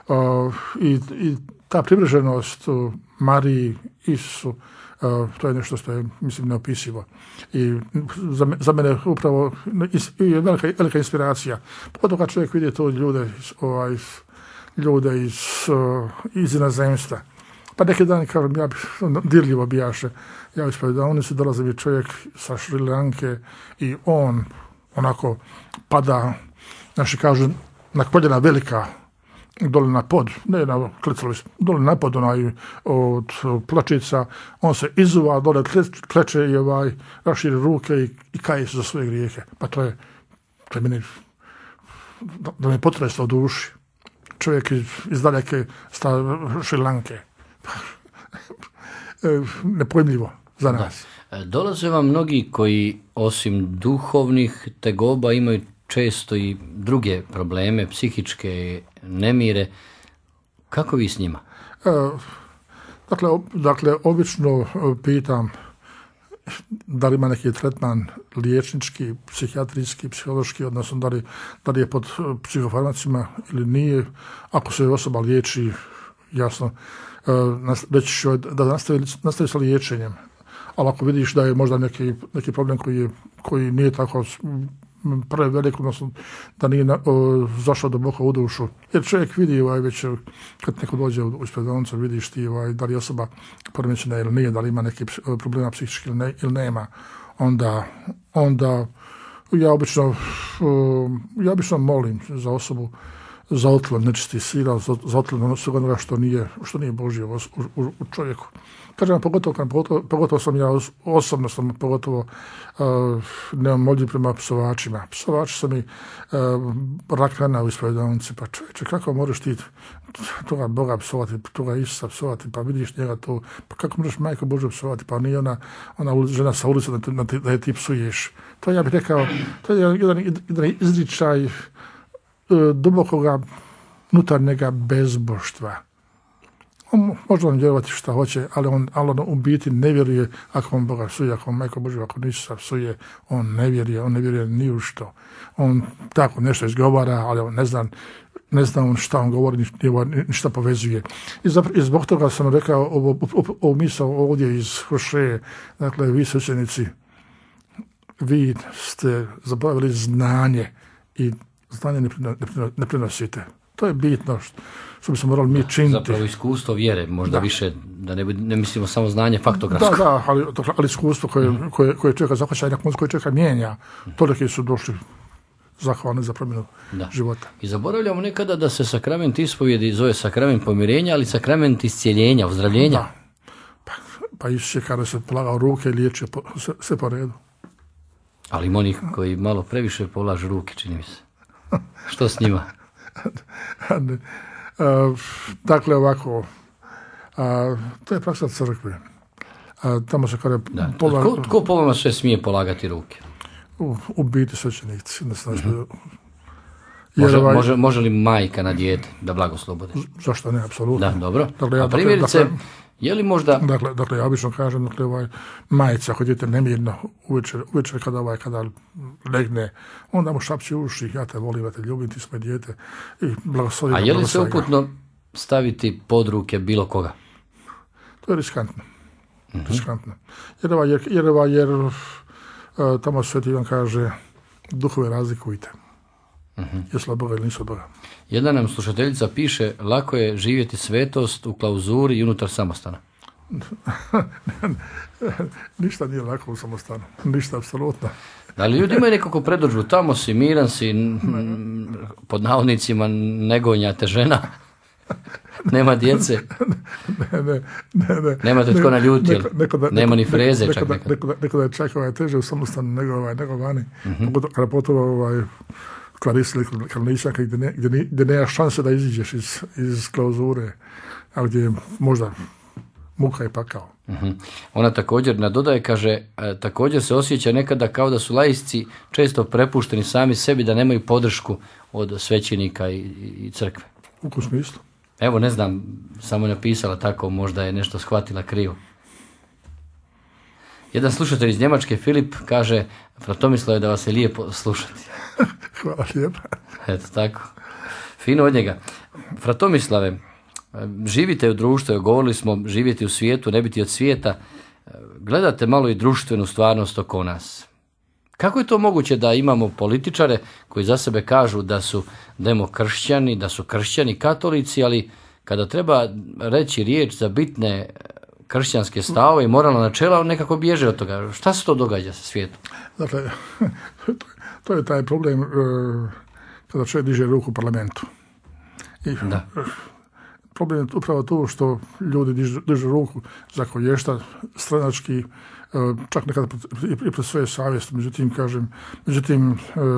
i ta privrženost Mariji, Isusu, to je nešto što je, mislim, neopisivo. I za mene upravo je velika inspiracija. Pogotovo kad čovjek vidi to ljude iz inozemstva. Pa neki dan, kažem, ja dirljivo bijaše, ja ispovedanici, dolazi mi čovjek sa Šrilanke i on onako pada, znači kažu, na koljena velika, dole na pod, ne na klicali, dole na pod od plačica, on se izuva, dole kleče i raširi ruke i kaje se za svoje grijehe. Pa to je meni, da me potreslo u duši. Čovjek iz daleke Šrilanke. Nepojmljivo za nas. Dolaze vam mnogi koji osim duhovnih tegoba imaju često i druge probleme, psihičke nemire. Kako vi s njima? Dakle, obično pitam da li ima neki tretman liječnički, psihijatrijski, psihološki, odnosno da li je pod psihofarmacima ili nije. Ako se osoba liječi, jasno, reći ću da nastavi sa liječenjem. Ali ako vidiš da je možda neki problem koji nije tako prevelik, odnosno da nije zašao duboko u dušu. Jer čovjek vidi već kad neko dođe u ispovedanicu, vidiš ti da li je osoba poremećena ili nije, da li ima neki problema psihički ili nema. Onda ja obično molim za osobu za otklon nečistih sila, za otklon onoga što nije Božje u čovjeku. Kažem, pogotovo sam ja osobno pogotovo neomoljiv prema psovačima. Psovači su mi rak rana u ispovedanici. Pa čovječe, kako možeš ti toga Boga psovati, toga Isusa psovati, pa vidiš njega tu, pa kako možeš Majku Božju psovati, pa nije ona žena sa ulice da je ti psuješ. To ja bih rekao, to je jedan izričaj dubokoga unutarnjega bezboštva. On može on vjerovati šta hoće, ali on u biti ne vjeruje ako on Boga psuje, ako on Majku Božju, ako Isusa psuje, on ne vjeruje ni u što. On tako nešto izgovara, ali on ne zna on šta on govori, ni šta povezuje. I zbog toga sam rekao ovu misao ovdje iz Hošeje, dakle, vi svećenici, vi ste zaboravili znanje i znanje ne prenosite. To je bitno što bi se morali mi činiti. Zapravo iskustvo vjere, možda više, da ne mislimo samo znanje faktografsko. Da, ali iskustvo koje čovjeka zahvaća i na koncu koje čovjeka mijenja, toliki su došli zahvalni za promjenu života. I zaboravljamo nekada da se sakrament ispovjedi zove sakrament pomirenja, ali sakrament iscijeljenja, ozdravljenja. Da. Pa Isus je kada se polagao ruke i liječio sve po redu. Ali ima onih koji malo previše polažu ruke, čini mi se. Što s njima? Dakle, ovako, to je praksa crkve. Tamo se kada Tko po vama sve smije polagati ruke? U biti svećenici. Može li majka na dijete da blagoslobode? Zašto ne, apsolutno. Da, dobro. Dakle, a primjerice, je li možda... Dakle, ja obično kažem, majica, ako dijete nemirno uvečer kada legne, onda mu šapći uši, ja te volim, ja te ljubim, ti smo dijete i blagoslovi. A je li se uputno staviti pod ruke bilo koga? To je riskantno. Riskantno. Jer tamo Sveti Ivan kaže, duhove razlikujte. Jesu li Boga ili nisu Boga. Jedna nam slušateljica piše, lako je živjeti svetost u klauzuri i unutar samostana. Ništa nije lako u samostanu. Ništa, apsolutno. Da li ljudi imaju nekako predodžbu, tamo si miran si, pod navodnicima ne gonjate žena, nema djece, nemate tko naljuti, nema ni freze čak nekada. Neko da je čak teže u samostanu nego vani. Pogotovo klaristi ili kalničanka gdje nema šanse da iziđeš iz klauzure, a gdje je možda muka i pakao. Ona također nadodaje, kaže, također se osjeća nekada kao da su laisci često prepušteni sami sebi, da nemaju podršku od svećenika i crkve. U kom smislu? Evo, ne znam, samo je napisala tako, možda je nešto shvatila krivo. Jedan slušatelj iz Njemačke, Filip, kaže, Fratomislave, da vas je lijepo slušati. Hvala lijepa. Eto tako. Fino od njega. Fratomislave, živite u društvu, govorili smo živjeti u svijetu, ne biti od svijeta. Gledate malo i društvenu stvarnost oko nas. Kako je to moguće da imamo političare koji za sebe kažu da su demokršćani, da su kršćani, katolici, ali kada treba reći riječ za bitne kršćanske stavove i moralna načela, on nekako bježe od toga. Šta se to događa sa svijetom? Dakle, to je taj problem kada čovjek diže ruku u parlamentu. I problem je upravo to što ljudi dižu ruku za koješta stranački, čak nekada i pred svoje savjesti. Međutim,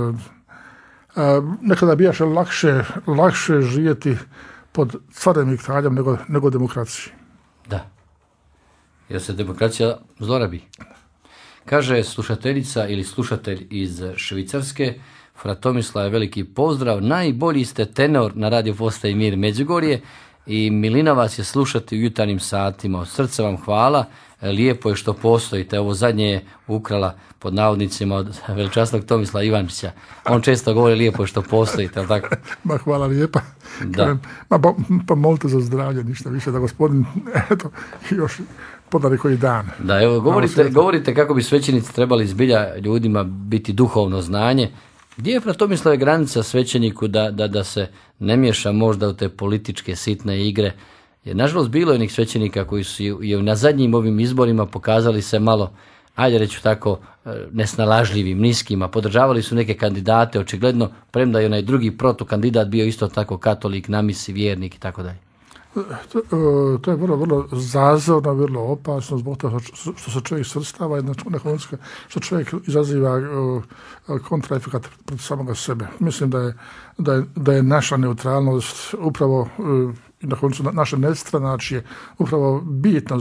nekada bijaše lakše živjeti pod carem i kraljem nego demokraciji. Da. Jer se demokracija zlorabi. Kaže slušateljica ili slušatelj iz Švicarske, fra Tomislave, veliki pozdrav, najbolji ste tenor na Radio Postaji Mir Međugorje i milina vas je slušati u jutarnjim satima. Od srca vam hvala, lijepo je što postojite. Ovo zadnje je ukrala pod navodnicima od veličasnog Tomislava Ivančića. On često govori lijepo je što postojite, ali tako? Ma hvala lijepa. Da. Pa molite za zdravlje, ništa više, da gospodin još podari koji dan. Da, evo, govorite kako bi svećenici trebali zbilja ljudima biti duhovno znanje. Gdje je, fra Tomislave, granica svećeniku da se ne miješa možda u te političke sitne igre? Jer, nažalost, bilo je onih svećenika koji su i na zadnjim ovim izborima pokazali se malo, ajde reću tako, nesnalažljivim, niskima. Podržavali su neke kandidate, očigledno, premda je onaj drugi protukandidat bio isto tako katolik, na misi, vjernik i tako dalje. To je vrlo zazorno, vrlo opasno zbog toga što se čovjek svrstava i što čovjek izaziva kontraefekat protiv samoga sebe. Mislim da je naša neutralnost upravo i na koncu naše nestranačje upravo bitno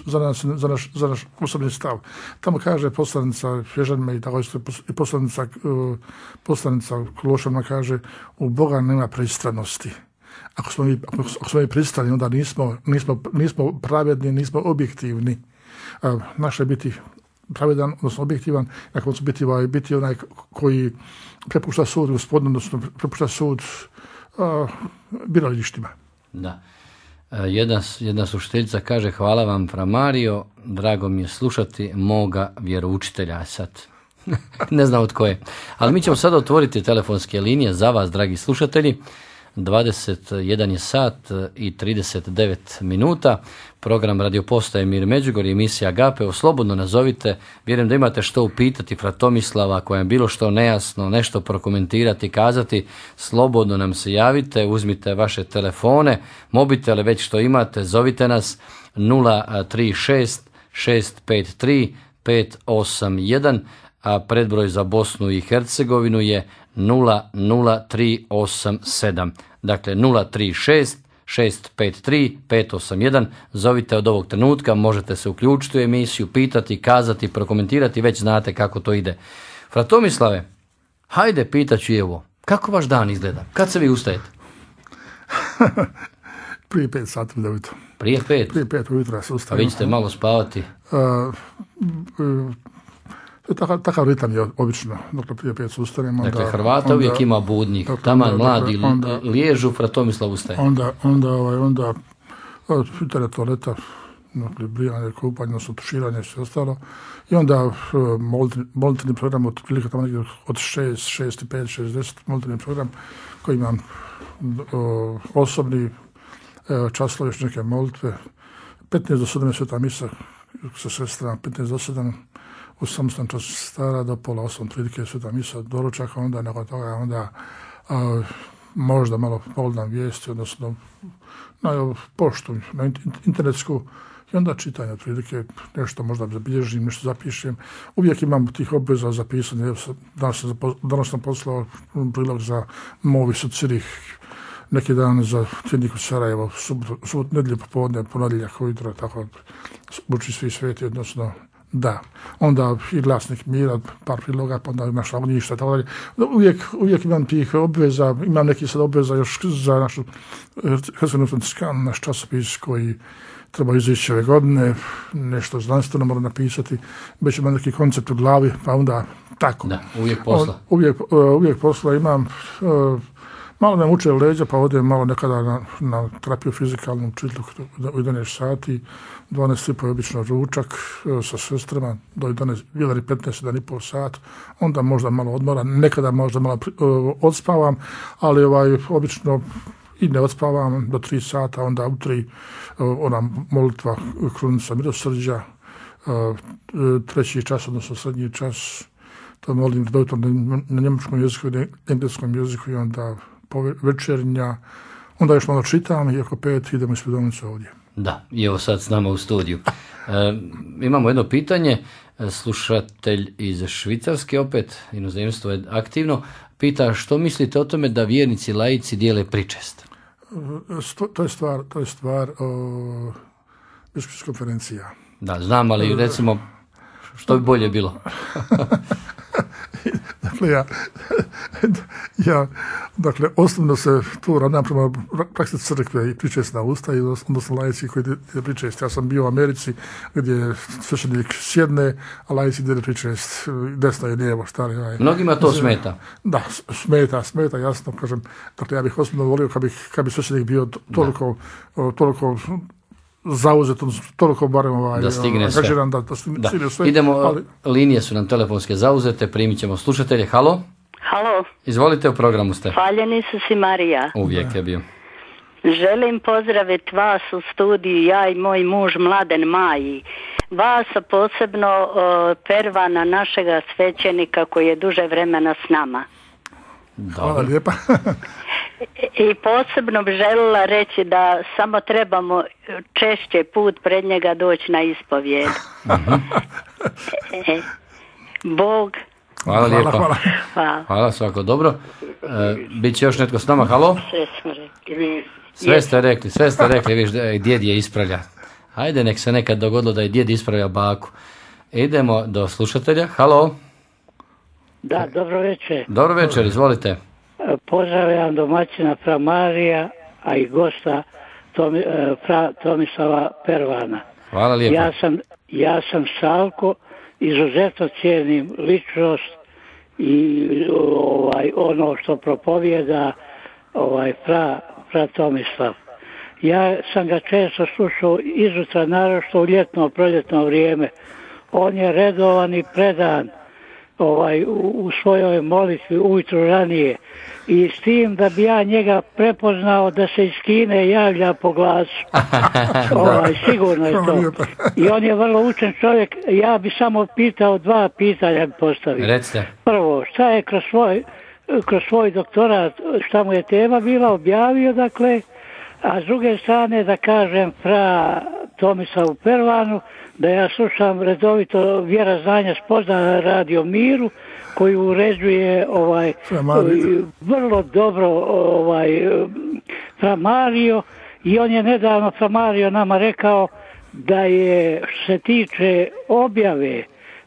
za naš osobni stav. Tamo kaže poslanica Fježanme i tako i poslanica Klošanma kaže, u Boga nema pristranosti. Ako smo mi pristrani, onda nismo pravedni, nismo objektivni. Naše biti pravedan, odnosno objektivan, na koncu biti onaj koji prepušta sud gospodinu, odnosno prepušta sud biralištima. Da. Jedna slušateljica kaže, hvala vam, fra Mario, drago mi je slušati moga vjeroučitelja. Sad ne znam od koje. Ali mi ćemo sada otvoriti telefonske linije za vas, dragi slušatelji. 21 je sat i 39 minuta. Program Radio Postaje Mir Međugorje, emisija Agape. Slobodno nazovite. Vjerujem da imate što upitati fra Tomislava, ako je bilo što nejasno, nešto prokomentirati, kazati. Slobodno nam se javite, uzmite vaše telefone, mobitele već što imate, zovite nas 036 653 581, a predbroj za Bosnu i Hercegovinu je 00387. Dakle, 036 653 581. Zovite od ovog trenutka, možete se uključiti u emisiju, pitati, kazati, prokomentirati, već znate kako to ide. Fra Tomislave, hajde pitaću je ovo, kako vaš dan izgleda? Kad se vi ustajete? Prije 5 sati ujutro. Prije 5? Prije 5 ujutro se ustajem. A vi ćete malo spavati? Takav ritam je obično, dakle prije 5 se ustajem. Dakle, Hrvata uvijek ima budnik, taman mladi liježu, fra Tomislav ustaje. Onda pitanje toaleta, brijanje, kupanje, odnosno tuširanje i sve ostalo. I onda molitveni program otprilike tamo negdje od 6:05, 6:10 molitveni program koji imam osobni časlo, još neke molitve. 15 do 7 sveta misa sa sestrama, 15 do 7 u samostan čas stara do 7:30 prilike sveta misa, doručak, onda nakon toga možda malo pogledam vijesti, odnosno na poštu, na internetsku, i onda čitanje otprilike, nešto možda zabilježim, nešto zapišem. Uvijek imam tih obveza za pisanje. Danas sam poslao prilog za Movi su Cirih, neki dan za tjednik u Sarajevo, subot, nedjelje popodne, ponedjeljak ujutro, tako uči svi sveti, odnosno da. Onda i glasnik Mira, par priloga, pa onda naša ognjišta, tako dalje. Uvijek imam tih obveza, imam neki sad obveza još za našu Hercegovinu Franciskan, naš časopis koji treba izaći ove godine, nešto znanstveno moram napisati, već imam neki koncept u glavi, pa onda tako. Da, uvijek posla. Uvijek posla imam. Malo me muče leđa, pa odem malo nekada na terapiju fizikalnu u Čitlu u 11 sati, 12:30 je obično ručak sa sestrama, do 1:15, 1,5 sat, onda možda malo odmoram, nekada možda malo odspavam, ali obično i ne odspavam do 3 sata, onda u 3 ona molitva krunica milosrđa, 3. čas, odnosno srednji čas, to molim redovito na njemačkom jeziku i na engleskom jeziku i onda večernja, onda još malo čitam i oko 5 idemo iz predavnice ovdje. Da, i evo sad s nama u studiju. Imamo jedno pitanje, slušatelj iz Švicarske, opet inozemstvo je aktivno, pita što mislite o tome da vjernici laici dijele pričest? To je stvar biskupskih konferencija. Da, znam, ali recimo što bi bolje bilo? Dakle, osnovno se tu radam prema praksi crkve i pričestna usta i odnosno laici koji dijele pričest. Ja sam bio u Americi gdje sveštenik sjedne, a laici dijele pričest desno i lijevo. Mnogima to smeta. Da, smeta, jasno, kažem. Dakle, ja bih osobno volio kad bi sveštenik bio toliko zauzet, toliko barem da stigne sve. Stigne sve. Idemo, linije su nam telefonske zauzete, primit ćemo slušatelje. Halo? Halo. Izvolite, u programu ste. Hvaljen Isus i Marija. Uvijek je bio. Želim pozdraviti vas u studiju, ja i moj muž Mladen Maji. Vas, a posebno Pervana, našega svećenika koji je duže vremena s nama. Hvala lijepa. I posebno bi željela reći da samo trebamo češće put pred njega doći na ispovijed. Bog. Hvala lijepa. Hvala, svako dobro. Biće još netko s nama, halo? Sve ste rekli, viš, djed je ispravlja. Ajde, nek se nekad dogodilo da je djed ispravlja baku. Idemo do slušatelja, halo? Da, dobro večer. Dobro večer, izvolite. Pozdravljam domaćina fra Marija, a i gosta Tomislava Pervana. Hvala lijepo. Ja sam Salko, izuzetno cijenim ličnost i ono što propovijeda fra Tomislav. Ja sam ga često slušao izutra, naročito u ljetno, proljetno vrijeme. On je redovan i predan u svojoj molitvi ujutru ranije i s tim da bi ja njega prepoznao da se iz Kine javlja po glasu. Sigurno je to. I on je vrlo učen čovjek. Ja bi samo pitao 2 pitanja postavio. Recite. Prvo, šta je kroz svoj doktorat, šta mu je tema bila, objavio, dakle, a s druge strane da kažem fra Tomislavu Pervanu, da ja slušam redovito Vjera znanja spoznaja Radio Miru, koji uređuje vrlo dobro fra Mario, i on je nedavno fra Mario nama rekao da je, što se tiče objave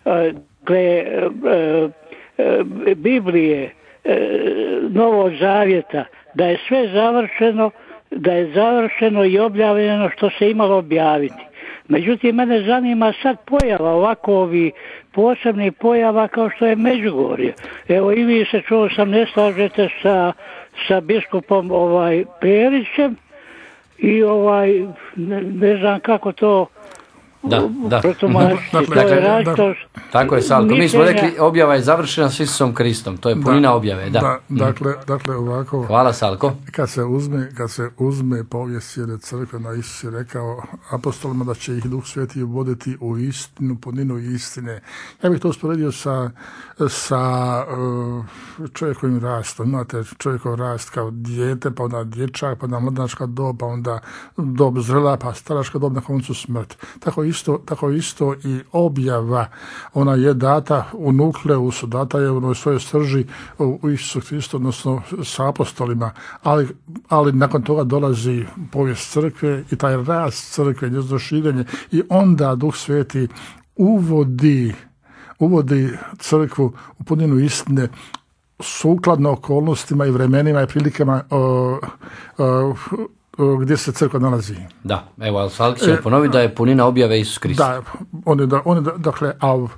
Biblije, Novog Zavjeta, da je sve završeno i objavljeno što se imalo objaviti. Međutim, mene zanima sad pojava ovako ovi posebnih pojava kao što je Međugorje. Evo i vi se, čuo sam, ne slažete sa biskupom Perićem i ne znam kako to protumačiti. Tako je, Salko. Mi smo rekli, objava je završena s Isusom Kristom. To je punina objave. Dakle, ovako. Hvala, Salko. Kad se uzme povijest jedne crkve, na Isus je rekao apostolima da će ih Duh Sveti uvoditi u istinu, puninu istine. Ja bih to usporedio sa čovjekovim rastom. Imate čovjekov rast kao dijete, pa onda dječak, pa onda mladenačka dob, pa onda dob zrela, pa staračka dob, na koncu smrt. Tako isto i objava, ona je data u nukleusu, data je u svojoj srži u Isusu Kristu, odnosno sa apostolima, ali nakon toga dolazi povijest crkve i taj rast crkve, njezino širenje, i onda Duh Sveti uvodi crkvu u puninu istine sukladno okolnostima i vremenima i prilikama gdje se crkva nalazi. Da, evo, Salk će ponoviti da je punina objave Isus Krista. Dakle,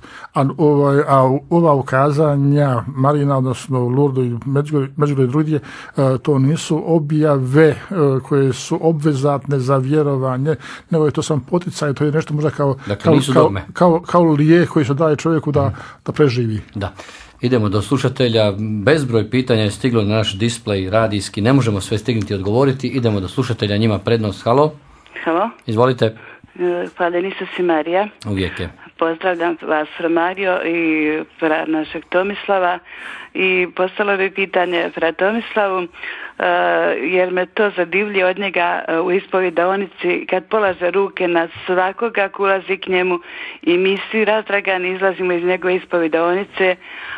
ova ukazanja Marina, odnosno Lurdu i Međugorje i drugdje, to nisu objave koje su obvezatne za vjerovanje, nego je to sam poticaj, to je nešto možda kao lijek koji se daje čovjeku da preživi. Da. Idemo do slušatelja. Bezbroj pitanja je stiglo na naš displej radijski. Ne možemo sve stignuti odgovoriti. Idemo do slušatelja, njima prednost. Halo? Halo? Izvolite. Hvala, Isus i Marija. Uvijek je. Pozdravljam vas, Mario, i našeg Tomislava. I postavila bi pitanje Tomislavu, jer me to zadivlji od njega u ispovidaonici kad polaže ruke na svakoga ko ulazi k njemu i mi svi razdragani izlazimo iz njegove ispovidaonice.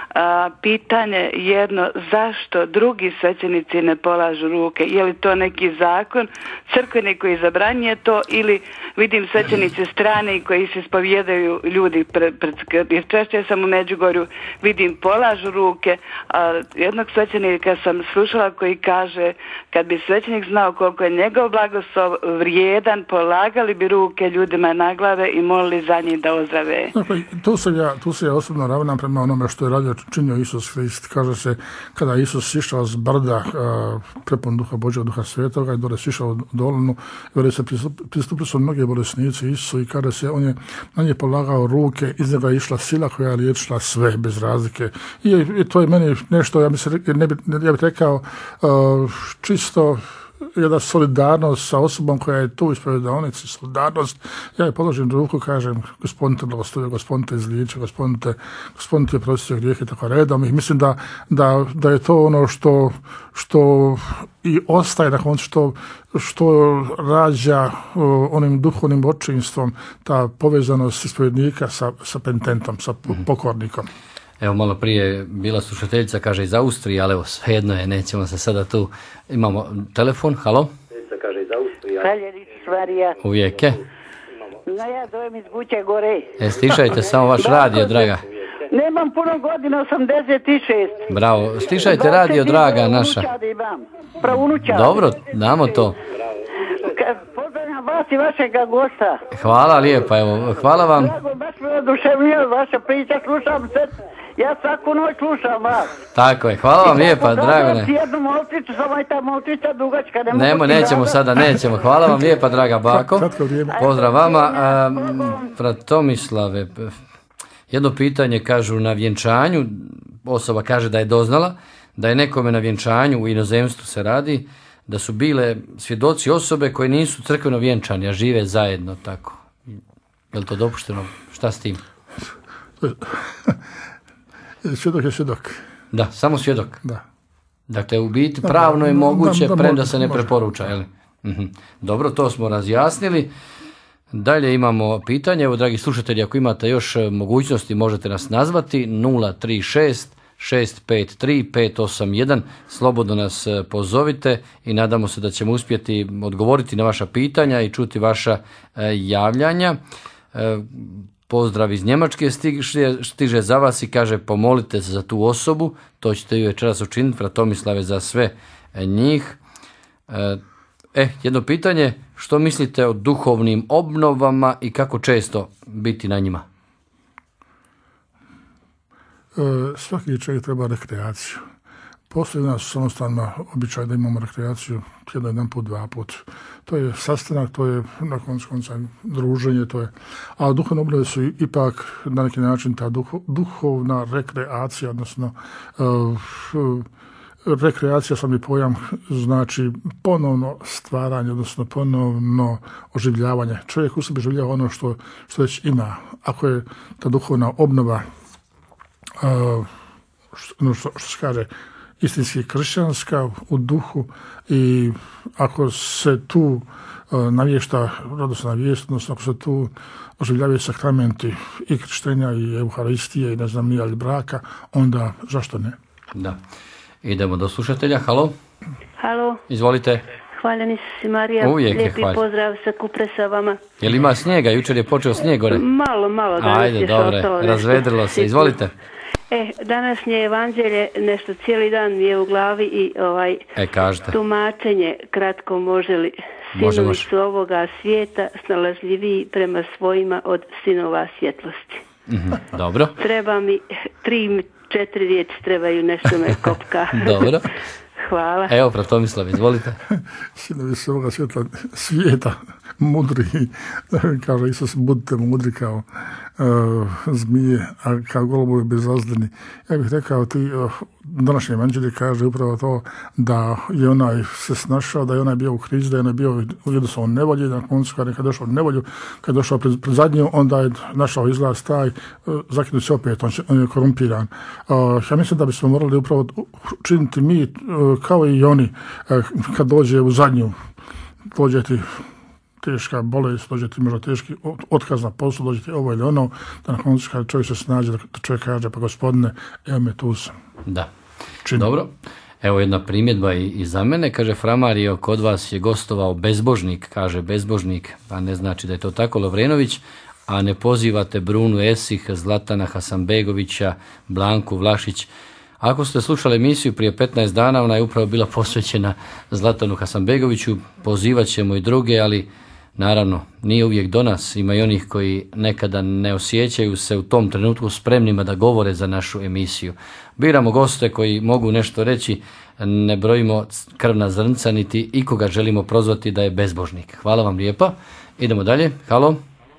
Pitanje jedno, zašto drugi svećenici ne polažu ruke? Je li to neki zakon crkveni koji zabranjuje to, ili vidim svećenici strane koji se ispovijedaju ljudi jer češće sam u Međugorju, vidim polažu ruke, a jednog svećenika sam slušala koji kaže kad bi svećenik znao koliko je njegov blagoslov vrijedan, polagali bi ruke ljudima na glave i molili za njih da ozdrave. Dakle, tu se ja osobno ravnam prema onome što je radio činio Isus Hrist. Kaže se, kada je Isus sišao s brda prepun duha Božjeg, duha svetoga, i dole sišao dolinu, i se pristupili su mnogi bolesnici Isusu i kada se on je na nje polagao ruke, iz njega je išla sila koja je liječila sve bez razlike. I to je meni nešto, ja bih rekao, čisto jedna solidarnost sa osobom koja je tu u ispovidaonici, solidarnost. Ja je položim ruku, kažem, Gospodin te blagoslovi, Gospodin te izliječi, Gospodin te oprostio grijehe, tako redom. I mislim da je to ono što i ostaje, nakon što rađa onim duhovnim očinstvom, ta povezanost ispovednika sa penitentom, sa pokornikom. Evo, malo prije bila slušateljica, kaže iz Austrije, ali evo, svejedno je, nećemo se sada tu. Imamo telefon, halo? Hvala, Isus Marija. Uvijek je. No, ja zovem iz Buće Gore. Stišajte samo vaš radio, draga. Nemam puno godina, 86. Bravo, stišajte radio, draga naša. Pravunučad. Dobro, damo to. Pozdravljam vas i vašega gosta. Hvala lijepa, evo, hvala vam. Drago, baš me oduševljuje vaša priča, slušam se. Ja svaku noć slušam vas. Tako je, hvala vam lijepa, Dragane. Jednu moltricu, samo je ta moltrica dugačka. Nećemo sada, nećemo. Hvala vam lijepa, draga bako. Pozdrav vama. Tomislave, jedno pitanje, kažu na vjenčanju, osoba kaže da je doznala, da je nekome na vjenčanju, u inozemstvu se radi, da su bile svjedoci osobe koje nisu crkveno vjenčani, a žive zajedno tako. Je li to dopušteno? Šta s tim? Svjedok je svjedok. Da, samo svjedok. Da. Dakle, u biti pravno je moguće, premda se ne preporuča. Je li? Dobro, to smo razjasnili. Dalje imamo pitanje. Evo, dragi slušatelji, ako imate još mogućnosti, možete nas nazvati 036 653 581. Slobodno nas pozovite i nadamo se da ćemo uspjeti odgovoriti na vaša pitanja i čuti vaša javljanja. Pozdrav iz Njemačke stiže za vas i kaže pomolite se za tu osobu. To ćete i večeras učiniti, fra Tomislave, za sve njih. Jedno pitanje, što mislite o duhovnim obnovama i kako često biti na njima? Svaki čovjek treba rekreaciju. Postoji nas samostalna običaj da imamo rekreaciju tjedno, jedan put, dva put. To je sastanak, to je na koncu druženje, to je. A duhovne obnove su ipak na neki način ta duhovna rekreacija, odnosno rekreacija, sami pojam, znači ponovno stvaranje, odnosno ponovno oživljavanje. Čovjek u sebi oživljava ono što već ima. Ako je ta duhovna obnova što se kaže istinski kršćanska u duhu, i ako se tu navješta radosna vijest, odnosno ako se tu oživljavaju sakramenti i krštenja i euharistije i ne znam ni ali braka, onda zašto ne? Da. Idemo do slušatelja. Halo? Halo? Izvolite. Hvala Isus i Marija. Uvijek je lijepi hvala. Pozdrav sa Kupresavama. Je li ima snijega? Jučer je počeo snijeg gore. Malo. Ajde, dobre, razvedrilo se. Izvolite. Današnje evanđelje, nešto cijeli dan mi je u glavi i tumačenje kratko, može li sinovi su ovoga svijeta snalažljiviji prema svojima od sinova svjetlosti. Dobro. Treba mi 3-4 riječi, trebaju, nešto me kopka. Dobro. Hvala. Evo, fra Tomislav, izvolite. Sinovi su ovoga svijeta mudri. Kaže Isus, budite mudri kao zmije, a kao golubovi bezazdani. Ja bih rekao, današnji evanđelje kaže upravo to da je onaj se snašao, da je onaj bio u krizi, da je onaj bio jednostavno nevolji, na koncu kad je došao u nevolju, kad je došao pred zadnju, onda je našao izlaz taj, zakinut se opet, on je korumpiran. Ja mislim da bismo morali upravo činiti mi, kao i oni, kad dođe u zadnju, dođe ti teška bolest, dođe ti možda teški otkaz na poslu, dođe ti ovo ili ono, da na koncu kad čovjek se snađe, da čovjek kaže, pa gospodine, evo me tu sam. Da. Dobro. Evo jedna primjedba i za mene, kaže Framario, kod vas je gostovao bezbožnik, kaže bezbožnik, pa ne znači da je to tako, Lovrenović, a ne pozivate Brunu Esih, Zlatana Hasanbegovića, Blanku Vlašić. Ako ste slušali emisiju prije 15 dana, ona je upravo bila posvećena Zlatanu Hasanbegoviću, pozivat ćemo i druge, ali naravno nije uvijek do nas, ima i onih koji nekada ne osjećaju se u tom trenutku spremnima da govore za našu emisiju. Biramo goste koji mogu nešto reći, ne brojimo krvna zrnca, niti ikoga želimo prozvati da je bezbožnik. Hvala vam lijepa. Idemo dalje. Halo?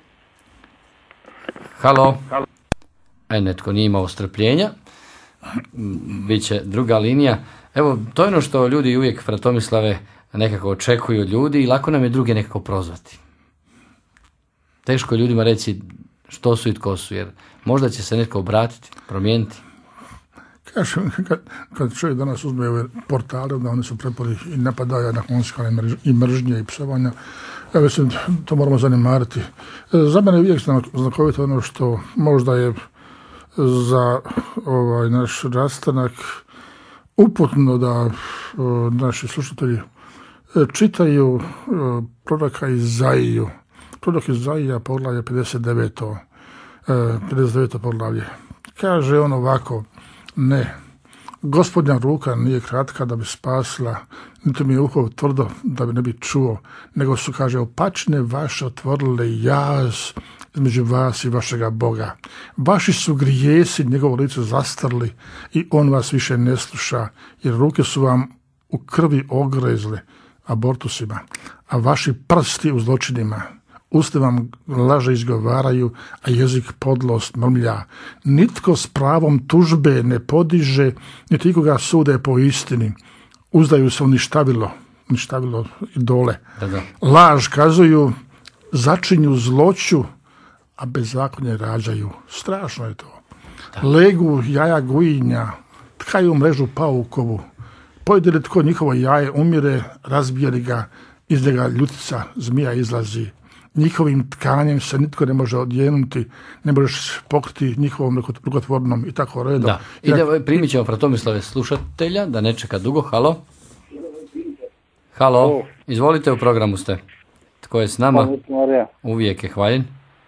Halo? Netko nije imao strpljenja. Biće druga linija. Evo, to je ono što ljudi uvijek, Fratomislave, nekako očekuju od ljudi i lako nam je druge nekako prozvati. Teško je ljudima reći što su i tko su, jer možda će se netko obratiti, promijeniti. Kažem, kad čovjek danas uzme ove portale, da oni su prepori i napadaja na konskale i mržnje i psovanja, ja mislim, to moramo zanimariti. Za mene je uvijek znakovito ono što možda je za naš rastanak uputno da naši slušatelji čitaju proroka Izaiju. Prorok Izaija, poglavlje 59. Poglavlje. Kaže on ovako, ne, Gospodnja ruka nije kratka da bi spasila, niti mi je uho tvrdo da bi ne bi čuo, nego su, kaže, opačne vaše otvorile jaz između vas i vašega Boga. Vaši su grijesi njegovo lice zastarli i on vas više ne sluša, jer ruke su vam u krvi ogrezle abortusima, a vaši prsti u zločinima. Usta vam laže izgovaraju, a jezik podlost mrmlja. Nitko s pravom tužbe ne podiže, niti ikoga sude po istini. Uzdaju se uništavilo idole. Da. Laž kazuju, začinju zloću, a bezakonje rađaju. Strašno je to. Da. Legu jaja gujinja, tkaju mrežu paukovu. Pojede li tko njihovo jaje umire, razbije li ga, iz njega ljutica, zmija izlazi. Njihovim tkanjem se nitko ne može odjenuti, ne možeš pokriti njihovom rukotvornom i tako redom. Da. Primit ćemo Fratomislave slušatelja, da ne čeka dugo. Halo, izvolite, u programu ste. Tko je s nama? Uvijek je hvaljen.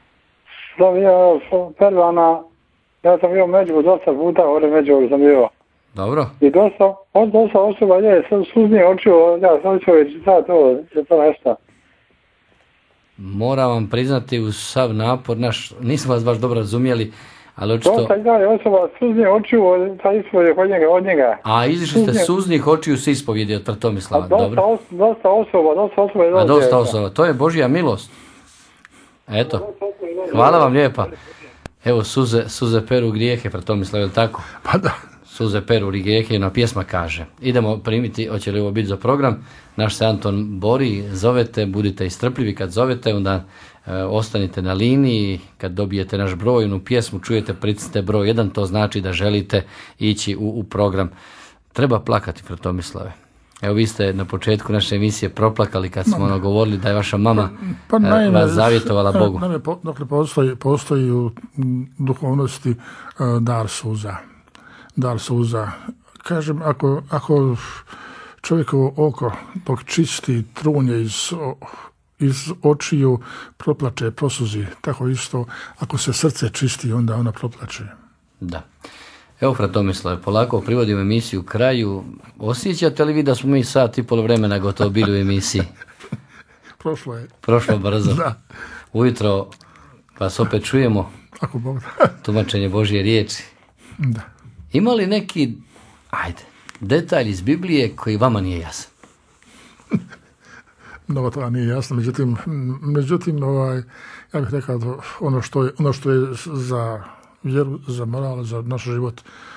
Ja sam bio među dosta puta, ovdje među sam bio. Dobro. I dosta osoba je suzni očiju, ja sam čovječ, to nešto. Moram vam priznati uz sav napor naš, nismo vas baš dobro razumjeli, ali očito... Dosta je osoba suznih očiju sa ispovjedi od njega. A izišli ste suznih očiju s ispovjedi od Fratomislava, dobro. Dosta osoba je dosta osoba, to je Božja milost. Eto, hvala vam lijepa. Evo, suze peru grijehe, Fratomislav, je li tako? Pa da. Suze peru grijehe, jedna pjesma kaže. Idemo primiti, hoće li ovo biti za program. Naš se Anton bori, zovete, budite istrpljivi kad zovete, onda ostanite na liniji, kad dobijete naš broj, onu pjesmu čujete, pritisnite broj 1, to znači da želite ići u program. Treba plakati, Fratomislave. Evo, vi ste na početku naše emisije proplakali kad smo govorili da je vaša mama vas zavjetovala Bogu. Dakle, postoji u duhovnosti dar suza. Kažem, ako čovjekovo oko dok čisti trunje iz očiju proplače, prosuzi, tako isto ako se srce čisti, onda ona proplače. Da. Evo, Fratomislav, polako privodimo emisiju kraju. Osjećate li vi da smo mi sat i pol vremena gotovo bili u emisiji? Prošlo brzo. Da. Ujutro vas opet čujemo. Ako Bog da. Tumačenje Božje riječi. Da. Ima li neki, detalj iz Biblije koji vama nije jasan? Mnogo toga nije jasno, međutim, ja bih rekao da ono što je za vjeru, za moral, za naš život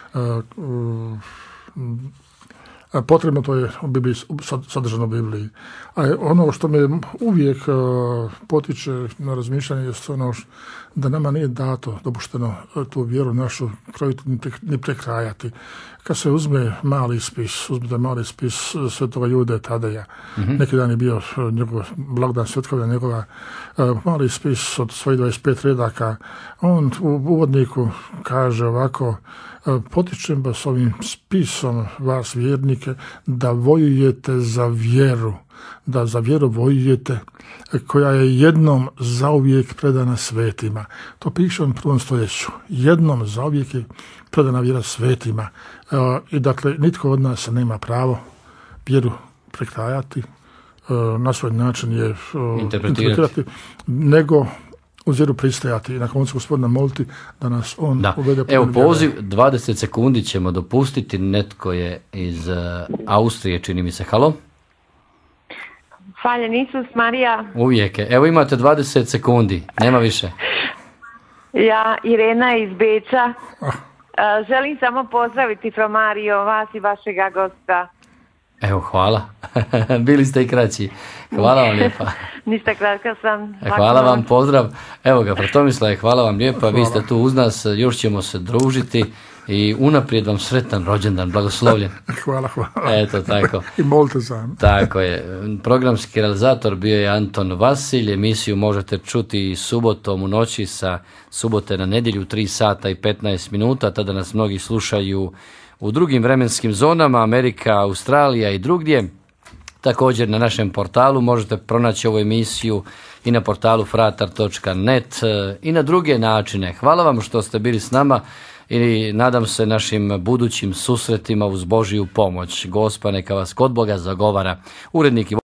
potrebno, to je u Bibliji, sadržano u Bibliji. A ono što me uvijek potiče na razmišljanje je ono da nama nije dato, dopušteno tu vjeru našu krojiti ni prekrajati. Kad se uzme mali spis svetoga Jude Tadeja, neki dan je bio njegov blagdan svetkovina njegova, mali spis od svojih 25 redaka, on u uvodniku kaže ovako: potičem vas ovim spisom, vas vjernike, da vojujete za vjeru, da za vjeru vojujete, koja je jednom zauvijek predana svetima. To piše u 1. stoljeću. Jednom zauvijek je predana vjera svetima. I dakle, nitko od nas nema pravo vjeru prekrajati, na svoj način je interpretirati, nego uz vjeru pristajati i na koncu Gospodina moliti da nas on uvede. Evo poziv, 20 sekundi ćemo dopustiti. Netko je iz Austrije, čini mi se. Halo? Hvaljen Isus, Marija. Uvijek je. Evo imate 20 sekundi, nema više. Ja, Irena iz Beča. Želim samo pozdraviti fra Mario, vas i vašega gosta. Evo, hvala. Bili ste i kraći. Hvala vam lijepa. Niste kratka sam. Hvala vam, pozdrav. Evo ga, fra Tomislave, hvala vam lijepa. Vi ste tu uz nas, još ćemo se družiti i unaprijed vam sretan rođendan, blagoslovljen. Hvala. Eto, tako. I molite za. Tako je. Programski realizator bio je Anton Vasilj. Emisiju možete čuti i subotom u noći sa subote na nedjelju 3 sata i 15 minuta. Tada nas mnogi slušaju u drugim vremenskim zonama, Amerika, Australija i drugdje. Također na našem portalu možete pronaći ovu emisiju i na portalu fratar.net i na druge načine. Hvala vam što ste bili s nama i nadam se našim budućim susretima uz Božiju pomoć. Gospa neka vas kod Boga zagovara. Urednik